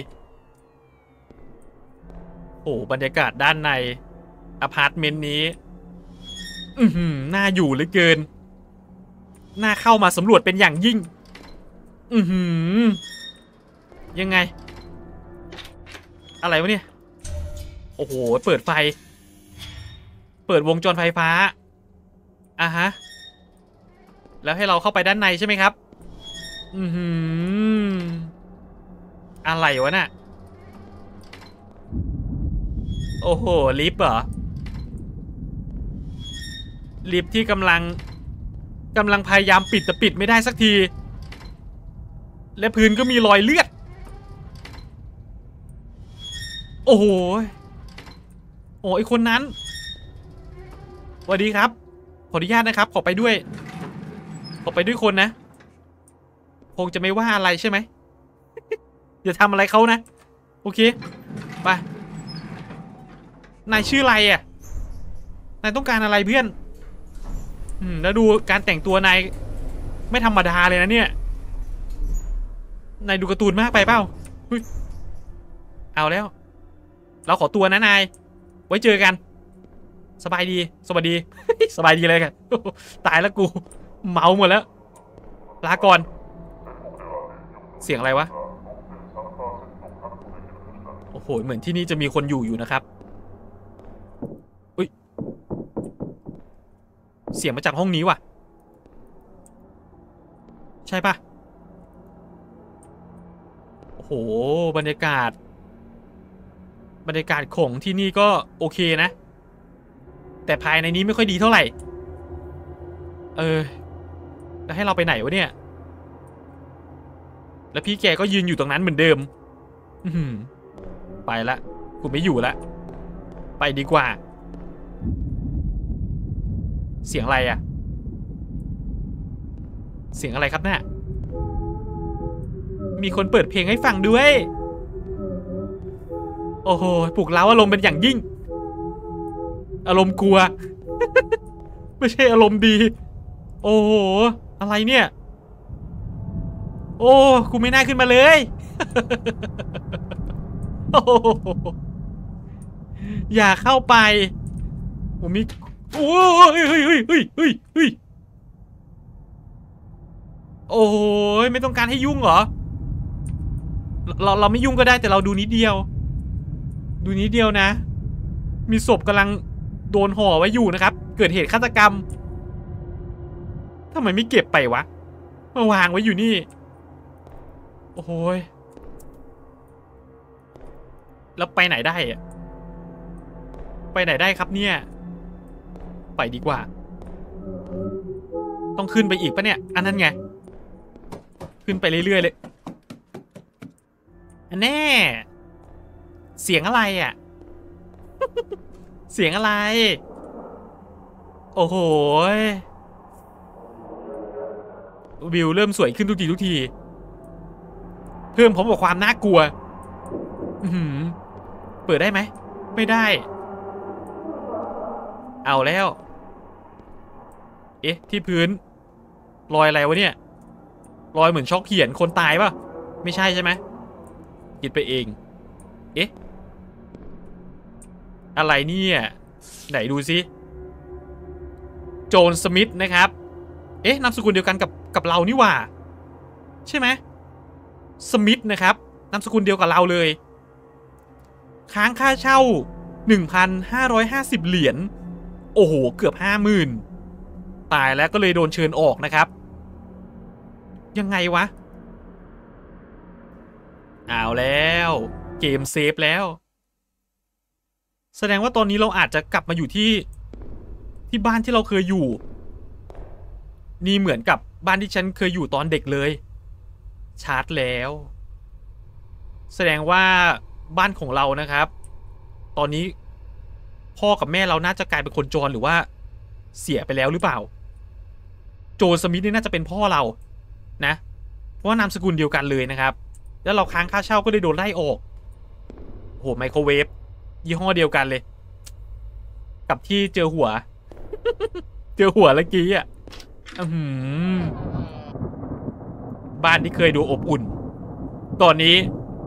โอ้บรรยากาศด้านในอพาร์ตเมนต์นี้น่าอยู่เหลือเกินน่าเข้ามาสำรวจเป็นอย่างยิ่งยังไงอะไรวะเนี่ยโอ้โหเปิดไฟเปิดวงจรไฟฟ้าอ่ะฮะแล้วให้เราเข้าไปด้านในใช่ไหมครับอะไรวะน่ะโอ้โหลิฟต์เหรอลิฟต์ที่กำลังพยายามปิดแต่ปิดไม่ได้สักทีและพื้นก็มีรอยเลือดโอ้โหโอ้ไอคนนั้นสวัสดีครับขออนุญาตนะครับขอไปด้วยคนนะคงจะไม่ว่าอะไรใช่ไหม อย่าทำอะไรเขานะโอเคไปนายชื่ออะไรอ่ะนายต้องการอะไรเพื่อนแล้วดูการแต่งตัวนายไม่ธรรมดาเลยนะเนี่ยนายดูการ์ตูนมากไปเปล่าเอาแล้วเราขอตัวนะนายไว้เจอกันสบายดีสวัสดี สบายดีเลยกันตายแล้วกูเมาหมดแล้วลาก่อนเสียงอะไรวะโอ้โหเหมือนที่นี่จะมีคนอยู่นะครับอุ้ยเสียงมาจากห้องนี้ว่ะใช่ปะโอ้โหบรรยากาศของที่นี่ก็โอเคนะแต่ภายในนี้ไม่ค่อยดีเท่าไหร่แล้วให้เราไปไหนวะเนี่ยแล้วพี่แกก็ยืนอยู่ตรงนั้นเหมือนเดิมไปละกูไม่อยู่ละไปดีกว่าเสียงอะไรอะเสียงอะไรครับเนี่ยมีคนเปิดเพลงให้ฟังด้วยโอ้โหปลุกเร้าอารมณ์เป็นอย่างยิ่งอารมณ์กลัว ไม่ใช่อารมณ์ดีโอ้โหอะไรเนี่ยโอ้กูไม่น่าขึ้นมาเลย โอ้อย่าเข้าไปผมมีโอ้ยโอ้ยไม่ต้องการให้ยุ่งเหรอเราไม่ยุ่งก็ได้แต่เราดูนิดเดียวนะมีศพกำลังโดนห่อไว้อยู่นะครับเกิดเหตุฆาตกรรมทำไมไม่เก็บไปวะมาวางไว้อยู่นี่โอ้ยแล้วไปไหนได้อะไปไหนได้ครับเนี่ยไปดีกว่าต้องขึ้นไปอีกปะเนี่ยอันนั้นไงขึ้นไปเรื่อยๆเลยอันแน่เสียงอะไรอ่ะ เสียงอะไรโอ้โหวิวเริ่มสวยขึ้นทุกทีเพิ่มผมบอกความน่ากลัวเปิดได้ไหมไม่ได้เอาแล้วเอ๊ะที่พื้นรอยอะไรวะเนี่ยรอยเหมือนช็อกเขียนคนตายป่ะไม่ใช่ใช่ไหมคิดไปเองเอ๊ะอะไรเนี่ยไหนดูซิโจนสมิธนะครับเอ๊ะนามสกุลเดียวกันกับเรานี่หว่าใช่ไหมสมิธนะครับนามสกุลเดียวกับเราเลยค้างค่าเช่า 1,550 เหรียญโอ้โหเกือบ 50,000ตายแล้วก็เลยโดนเชิญออกนะครับยังไงวะเอาแล้วเกมเซฟแล้วแสดงว่าตอนนี้เราอาจจะกลับมาอยู่ที่บ้านที่เราเคยอยู่นี่เหมือนกับบ้านที่ฉันเคยอยู่ตอนเด็กเลยชาร์จแล้วแสดงว่าบ้านของเรานะครับตอนนี้พ่อกับแม่เราน่าจะกลายเป็นคนจรหรือว่าเสียไปแล้วหรือเปล่าโจสมิธนี่น่าจะเป็นพ่อเรานะเพราะว่านามสกุลเดียวกันเลยนะครับแล้วเราค้างค่าเช่าก็ได้โดนไล่ออกโหไมโครเวฟยี่ห้อเดียวกันเลยกับที่เจอหัว เจอหัวเมื่อกี้อ่ะบ้านที่เคยดูอบอุ่นตอนนี้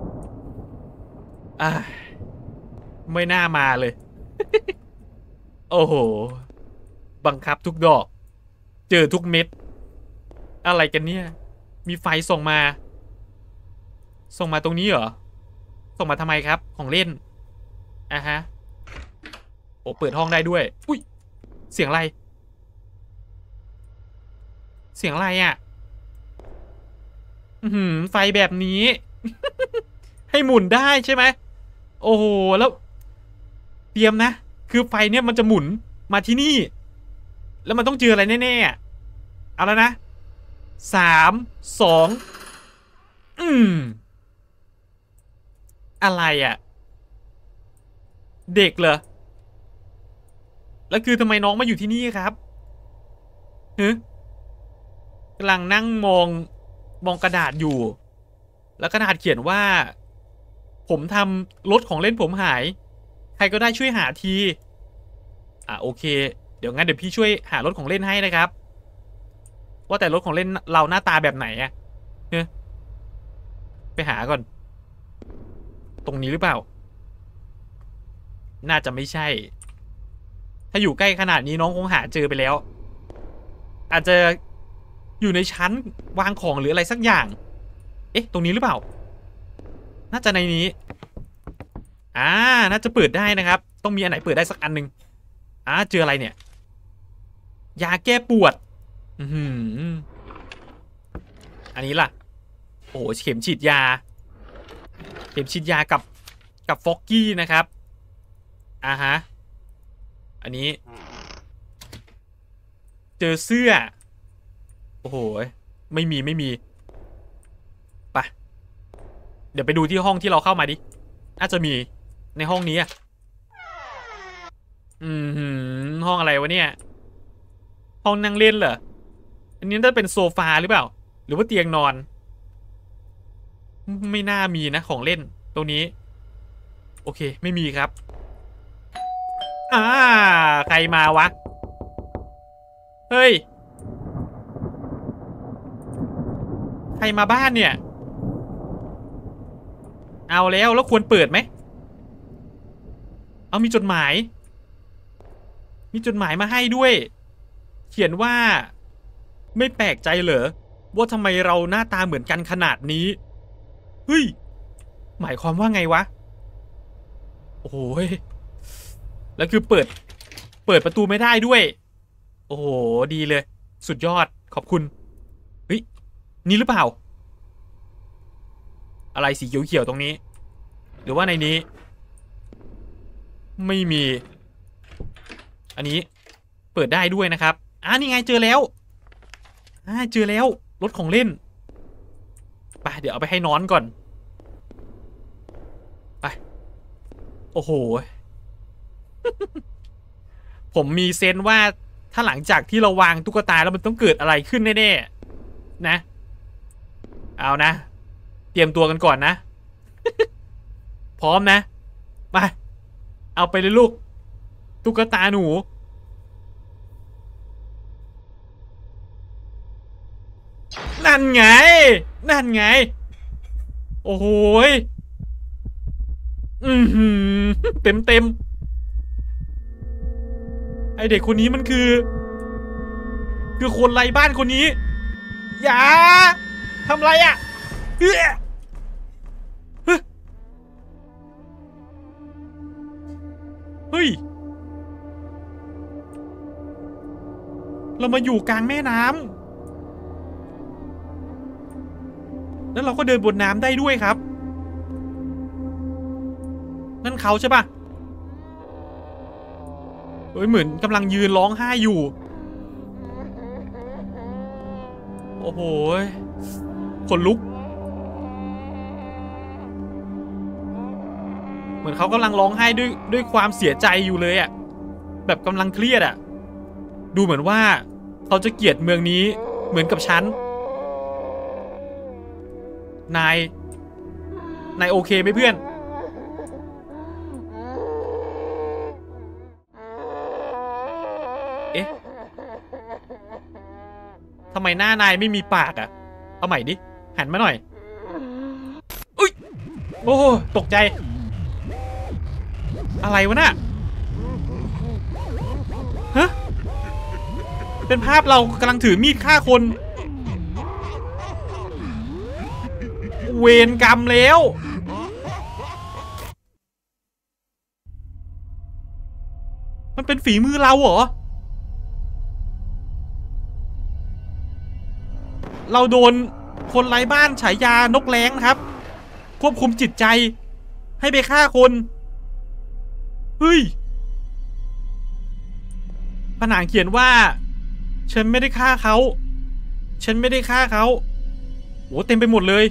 ไม่น่ามาเลย โอ้โหบังคับทุกดอกเจอทุกเม็ดอะไรกันเนี่ยมีไฟส่งมาตรงนี้เหรอส่งมาทำไมครับของเล่นฮะโอ้เปิดห้องได้ด้วยอุ้ยเสียงอะไรอ่ะไฟแบบนี้ ให้หมุนได้ใช่ไหมโอ้โหแล้วเตรียมนะคือไฟเนี่ยมันจะหมุนมาที่นี่แล้วมันต้องเจออะไรแน่ๆเอาแล้วนะ3 2อะไรอ่ะเด็กเหรอแล้วคือทำไมน้องมาอยู่ที่นี่ครับกำลังนั่งมองกระดาษอยู่แล้วกระดาษเขียนว่าผมทำรถของเล่นผมหายใครก็ได้ช่วยหาทีโอเคเดี๋ยวพี่ช่วยหารถของเล่นให้นะครับว่าแต่รถของเล่นเราหน้าตาแบบไหนอะไปหาก่อนตรงนี้หรือเปล่าน่าจะไม่ใช่ถ้าอยู่ใกล้ขนาดนี้น้องคงหาเจอไปแล้วอาจจะอยู่ในชั้นวางของหรืออะไรสักอย่างตรงนี้หรือเปล่าน่าจะในนี้น่าจะเปิดได้นะครับต้องมีอันไหนเปิดได้สักอันหนึ่งเจออะไรเนี่ยยาแก้ปวดอันนี้ล่ะโอ้เข็มฉีดยากับฟอกกี้นะครับฮะอันนี้เจอเสื้อโอ้โหไม่มีไปเดี๋ยวไปดูที่ห้องที่เราเข้ามาดิน่าจะมีในห้องนี้ห้องอะไรวะเนี่ยห้องนั่งเล่นเหรออันนี้น่าจะเป็นโซฟาหรือเปล่าหรือว่าเตียงนอนไม่น่ามีนะของเล่นตรงนี้โอเคไม่มีครับใครมาวะเฮ้ยใครมาบ้านเนี่ยเอาแล้วควรเปิดไหมเอามีจดหมายมาให้ด้วยเขียนว่าไม่แปลกใจเหรอว่าทำไมเราหน้าตาเหมือนกันขนาดนี้เฮ้ยหมายความว่าไงวะโอ้โหแล้วคือเปิดประตูไม่ได้ด้วยโอ้โหดีเลยสุดยอดขอบคุณเฮ้ยนี่หรือเปล่าอะไรสีเขียวๆตรงนี้หรือว่าในนี้ไม่มีอันนี้เปิดได้ด้วยนะครับนี่ไงเจอแล้วรถของเล่นไปเดี๋ยวเอาไปให้น้อนก่อนไปโอ้โห ผมมีเซนส์ว่าถ้าหลังจากที่เราวางตุ๊กตาแล้วมันต้องเกิดอะไรขึ้นแน่ๆนะเอานะเตรียมตัวกันก่อนนะ พร้อมนะมาเอาไปเลยลูกตุ๊กตาหนูนั่นไงโอ้โหเต็มไอเด็กคนนี้มันคือคนไร้บ้านคนนี้อย่าทำไรอ่ะเฮ้ยเรามาอยู่กลางแม่น้ำแล้วเราก็เดินบนน้ำได้ด้วยครับเขาใช่ปะเฮ้ยเหมือนกำลังยืนร้องไห้อยู่โอ้โหขนลุกเหมือนเขากำลังร้องไห้ด้วยความเสียใจอยู่เลยอะแบบกำลังเครียดอะดูเหมือนว่าเขาจะเกลียดเมืองนี้เหมือนกับฉันนายโอเคไหมเพื่อนเอ๊ะทำไมหน้านายไม่มีปากอะเอาใหม่ดิหันมาหน่อยอุ๊ยโอ้ตกใจอะไรวะน่ะฮะเป็นภาพเรากำลังถือมีดฆ่าคนเวรกรรมแล้วมันเป็นฝีมือเราเหรอเราโดนคนไร้บ้านฉายานกแร้งครับควบคุมจิตใจให้ไปฆ่าคนเฮ้ยผนังเขียนว่าฉันไม่ได้ฆ่าเขาฉันไม่ได้ฆ่าเขาโอ้เต็มไปหมดเลย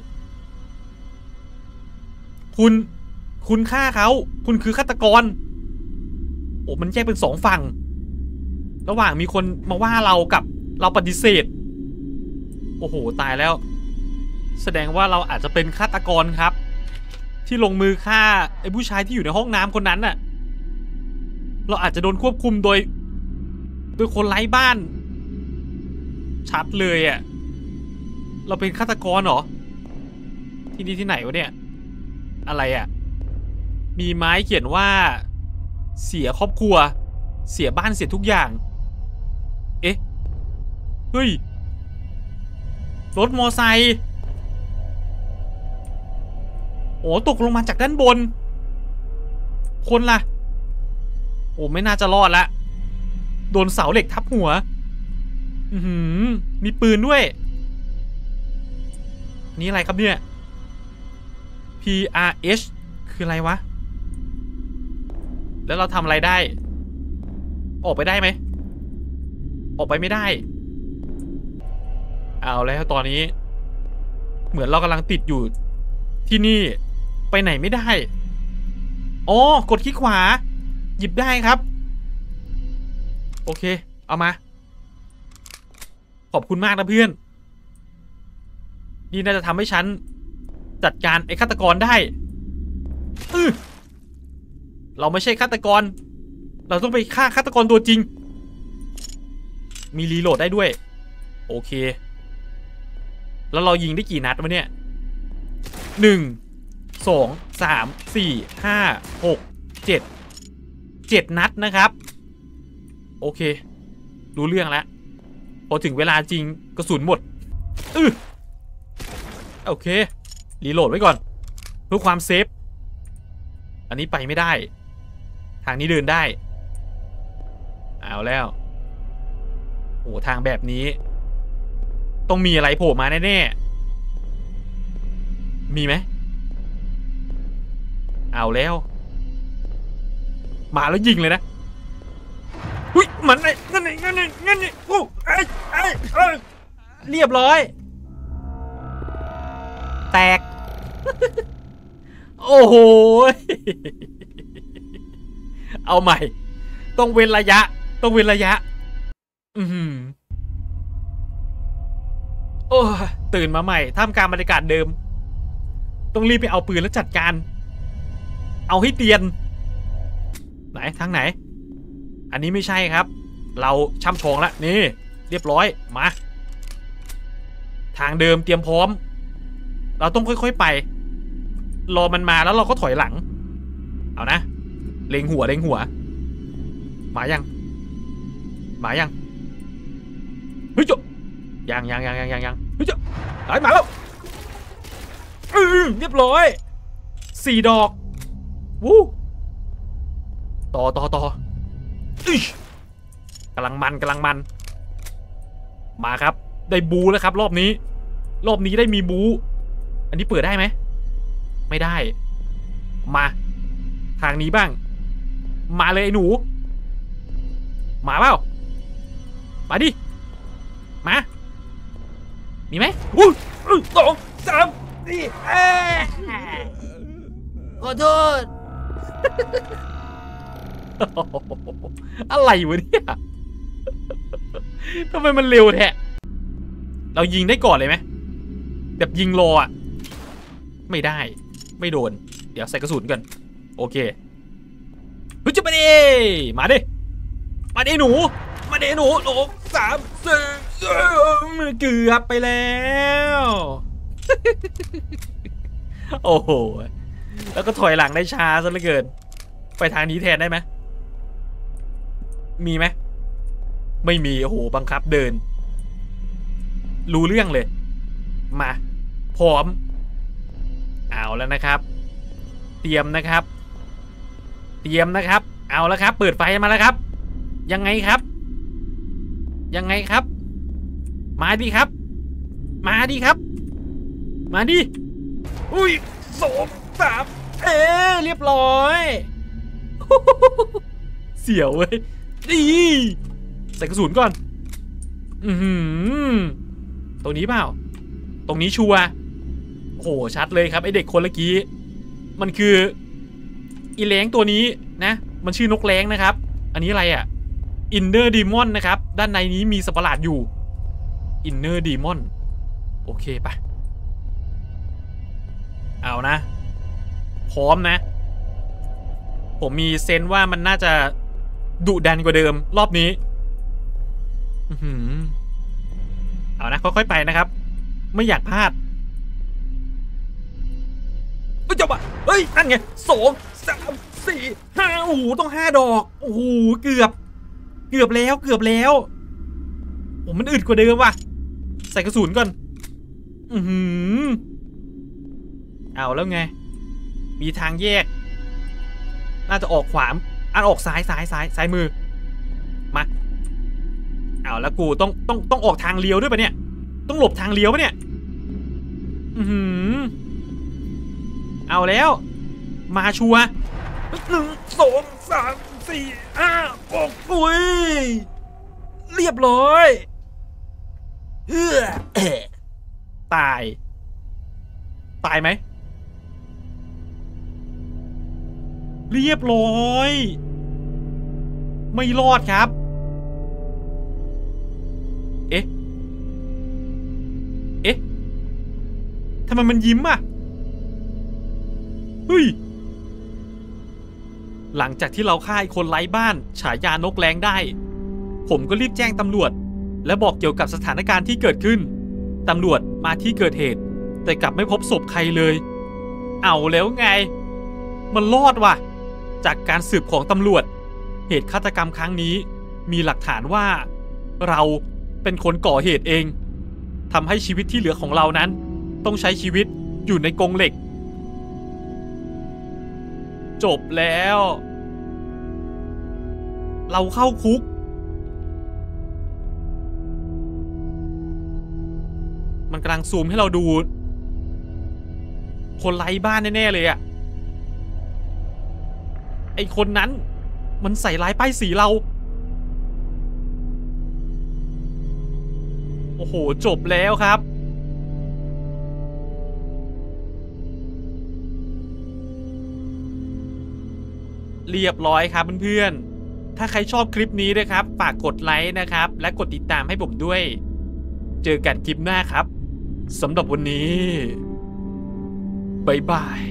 คุณฆ่าเขาคุณคือฆาตกรโอ้มันแยกเป็นสองฝั่งระหว่างมีคนมาว่าเรากับเราปฏิเสธโอ้โหตายแล้วแสดงว่าเราอาจจะเป็นฆาตกรครับที่ลงมือฆ่าไอ้ผู้ชายที่อยู่ในห้องน้ำคนนั้นน่ะเราอาจจะโดนควบคุมโดยคนไร้บ้านชัดเลยอ่ะเราเป็นฆาตกรเหรอที่นี่ที่ไหนวะเนี่ยอะไรอ่ะมีไม้เขียนว่าเสียครอบครัวเสียบ้านเสียทุกอย่างเอ๊ะเฮ้ยรถมอไซค์โอ้ตกลงมาจากด้านบนคนล่ะโอ้ไม่น่าจะรอดละโดนเสาเหล็กทับหัวมีปืนด้วยนี่อะไรครับเนี่ย PRH คืออะไรวะแล้วเราทำอะไรได้ออกไปได้ไหมออกไปไม่ได้เอาแล้วตอนนี้เหมือนเรากำลังติดอยู่ที่นี่ไปไหนไม่ได้อ๋อกดคลิกขวาหยิบได้ครับโอเคเอามาขอบคุณมากนะเพื่อนนี่น่าจะทำให้ฉันจัดการไอ้ฆาตกรได้เราไม่ใช่ฆาตกรเราต้องไปฆ่าฆาตกรตัวจริงมีรีโหลดได้ด้วยโอเคแล้วเรายิงได้กี่นัดวะเนี่ย1 2 3 4 5 6 7นัดนะครับโอเครู้เรื่องแล้วพอถึงเวลาจริงกระสุนหมดโอเครีโหลดไว้ก่อนเพื่อความเซฟอันนี้ไปไม่ได้ทางนี้เดินได้เอาแล้วโอ้ทางแบบนี้ต้องมีอะไรโผล่มาแน่ๆมีไหมเอาแล้วมาแล้วยิงเลยนะหุ้ยมันไอ้งั้นโอ้เรียบร้อยแตกโอ้โหเอาใหม่ต้องเว้นระยะโอ้ตื่นมาใหม่ท่ามกลางบรรยากาศเดิมต้องรีบไปเอาปืนแล้วจัดการเอาให้เตียนไหนทางไหนอันนี้ไม่ใช่ครับเราช่ำชองแล้วนี่เรียบร้อยมาทางเดิมเตรียมพร้อมเราต้องค่อยๆไปรอมันมาแล้วเราก็ถอยหลังเอานะเล็งหัวมายังเฮ้ยจ๊ะยังเฮ้ยจ๊ะไหลมาแล้วเรียบร้อย4 ดอกวู้ต่อกำลังมันมาครับได้บูแล้วครับรอบนี้ได้มีบูอันนี้เปิดได้ไหมไม่ได้มาทางนี้บ้างมาเลยไอ้หนูมาเปล่ามาดิมามีไหมอุ้ย2 3 4 ขอโทษอะไรวะเนี่ยทำไมมันเร็วแท้เรายิงได้ก่อนเลยไหมแบบยิงรออ่ะไม่ได้ไม่โดนเดี๋ยวใส่กระสุนก่อนโอเคเฮ้ยจะมาดิมาดิมาดิหนูมาดิหนู2 3 4มือเกือบไปแล้วโอ้โหแล้วก็ถอยหลังได้ช้าซะเหลือเกินไปทางนี้แทนได้ไหมมีไหมไม่มีโอ้โหบังคับเดินรู้เรื่องเลยมาพร้อมเอาแล้วนะครับเตรียมนะครับเอาแล้วครับเปิดไฟมาแล้วครับยังไงครับมาดิครับมาดิอุ้ย2 3เรียบร้อยเสียวเว้ยดีใส่กระสุนก่อนตรงนี้เปล่าตรงนี้ชัวร์โอ้โหชัดเลยครับไอเด็กคนเมื่อกี้มันคืออีแรงตัวนี้นะมันชื่อนกแร้งนะครับอันนี้อะไรอ่ะอินเนอร์ดีมอนนะครับด้านในนี้มีสัตว์ประหลาดอยู่อินเนอร์ดีมอนโอเคปะเอานะพร้อมนะผมมีเซนส์ว่ามันน่าจะดุดันกว่าเดิมรอบนี้เอานะค่อยๆไปนะครับไม่อยากพลาดเฮ้ยจับอ่ะเฮ้ยนั่นไง2 3 4 5โอ้โหต้อง5 ดอกโอ้โหเกือบแล้วโอ้มันอึดกว่าเดิมว่ะใส่กระสุนก่อนเอาแล้วไงมีทางแยกน่าจะออกขวาออกซ้ายมือมาเอาแล้วกูต้องออกทางเลี้ยวด้วยปะเนี่ยต้องหลบทางเลี้ยวปะเนี่ยเอาแล้วมาชัวร์1 2 3 4 5 6อุ้ยเรียบร้อยตายไหมเรียบร้อยไม่รอดครับเอ๊ะทำไมมันยิ้มอ่ะเฮ้ยหลังจากที่เราฆ่าคนไร้บ้านฉายานกแร้งได้ผมก็รีบแจ้งตำรวจและบอกเกี่ยวกับสถานการณ์ที่เกิดขึ้นตำรวจมาที่เกิดเหตุแต่กลับไม่พบศพใครเลยเอาแล้วไงมันรอดว่ะจากการสืบของตำรวจเหตุฆาตกรรมครั้งนี้มีหลักฐานว่าเราเป็นคนก่อเหตุเองทำให้ชีวิตที่เหลือของเรานั้นต้องใช้ชีวิตอยู่ในกรงเหล็กจบแล้วเราเข้าคุกมันกำลังซูมให้เราดูคนไร้บ้านแน่ๆเลยอะไอคนนั้นมันใส่ร้ายป้ายสีเราโอ้โหจบแล้วครับเรียบร้อยครับเพื่อนๆถ้าใครชอบคลิปนี้นะครับฝากกดไลค์นะครับและกดติดตามให้ผมด้วยเจอกันคลิปหน้าครับสำหรับวันนี้บ๊ายบาย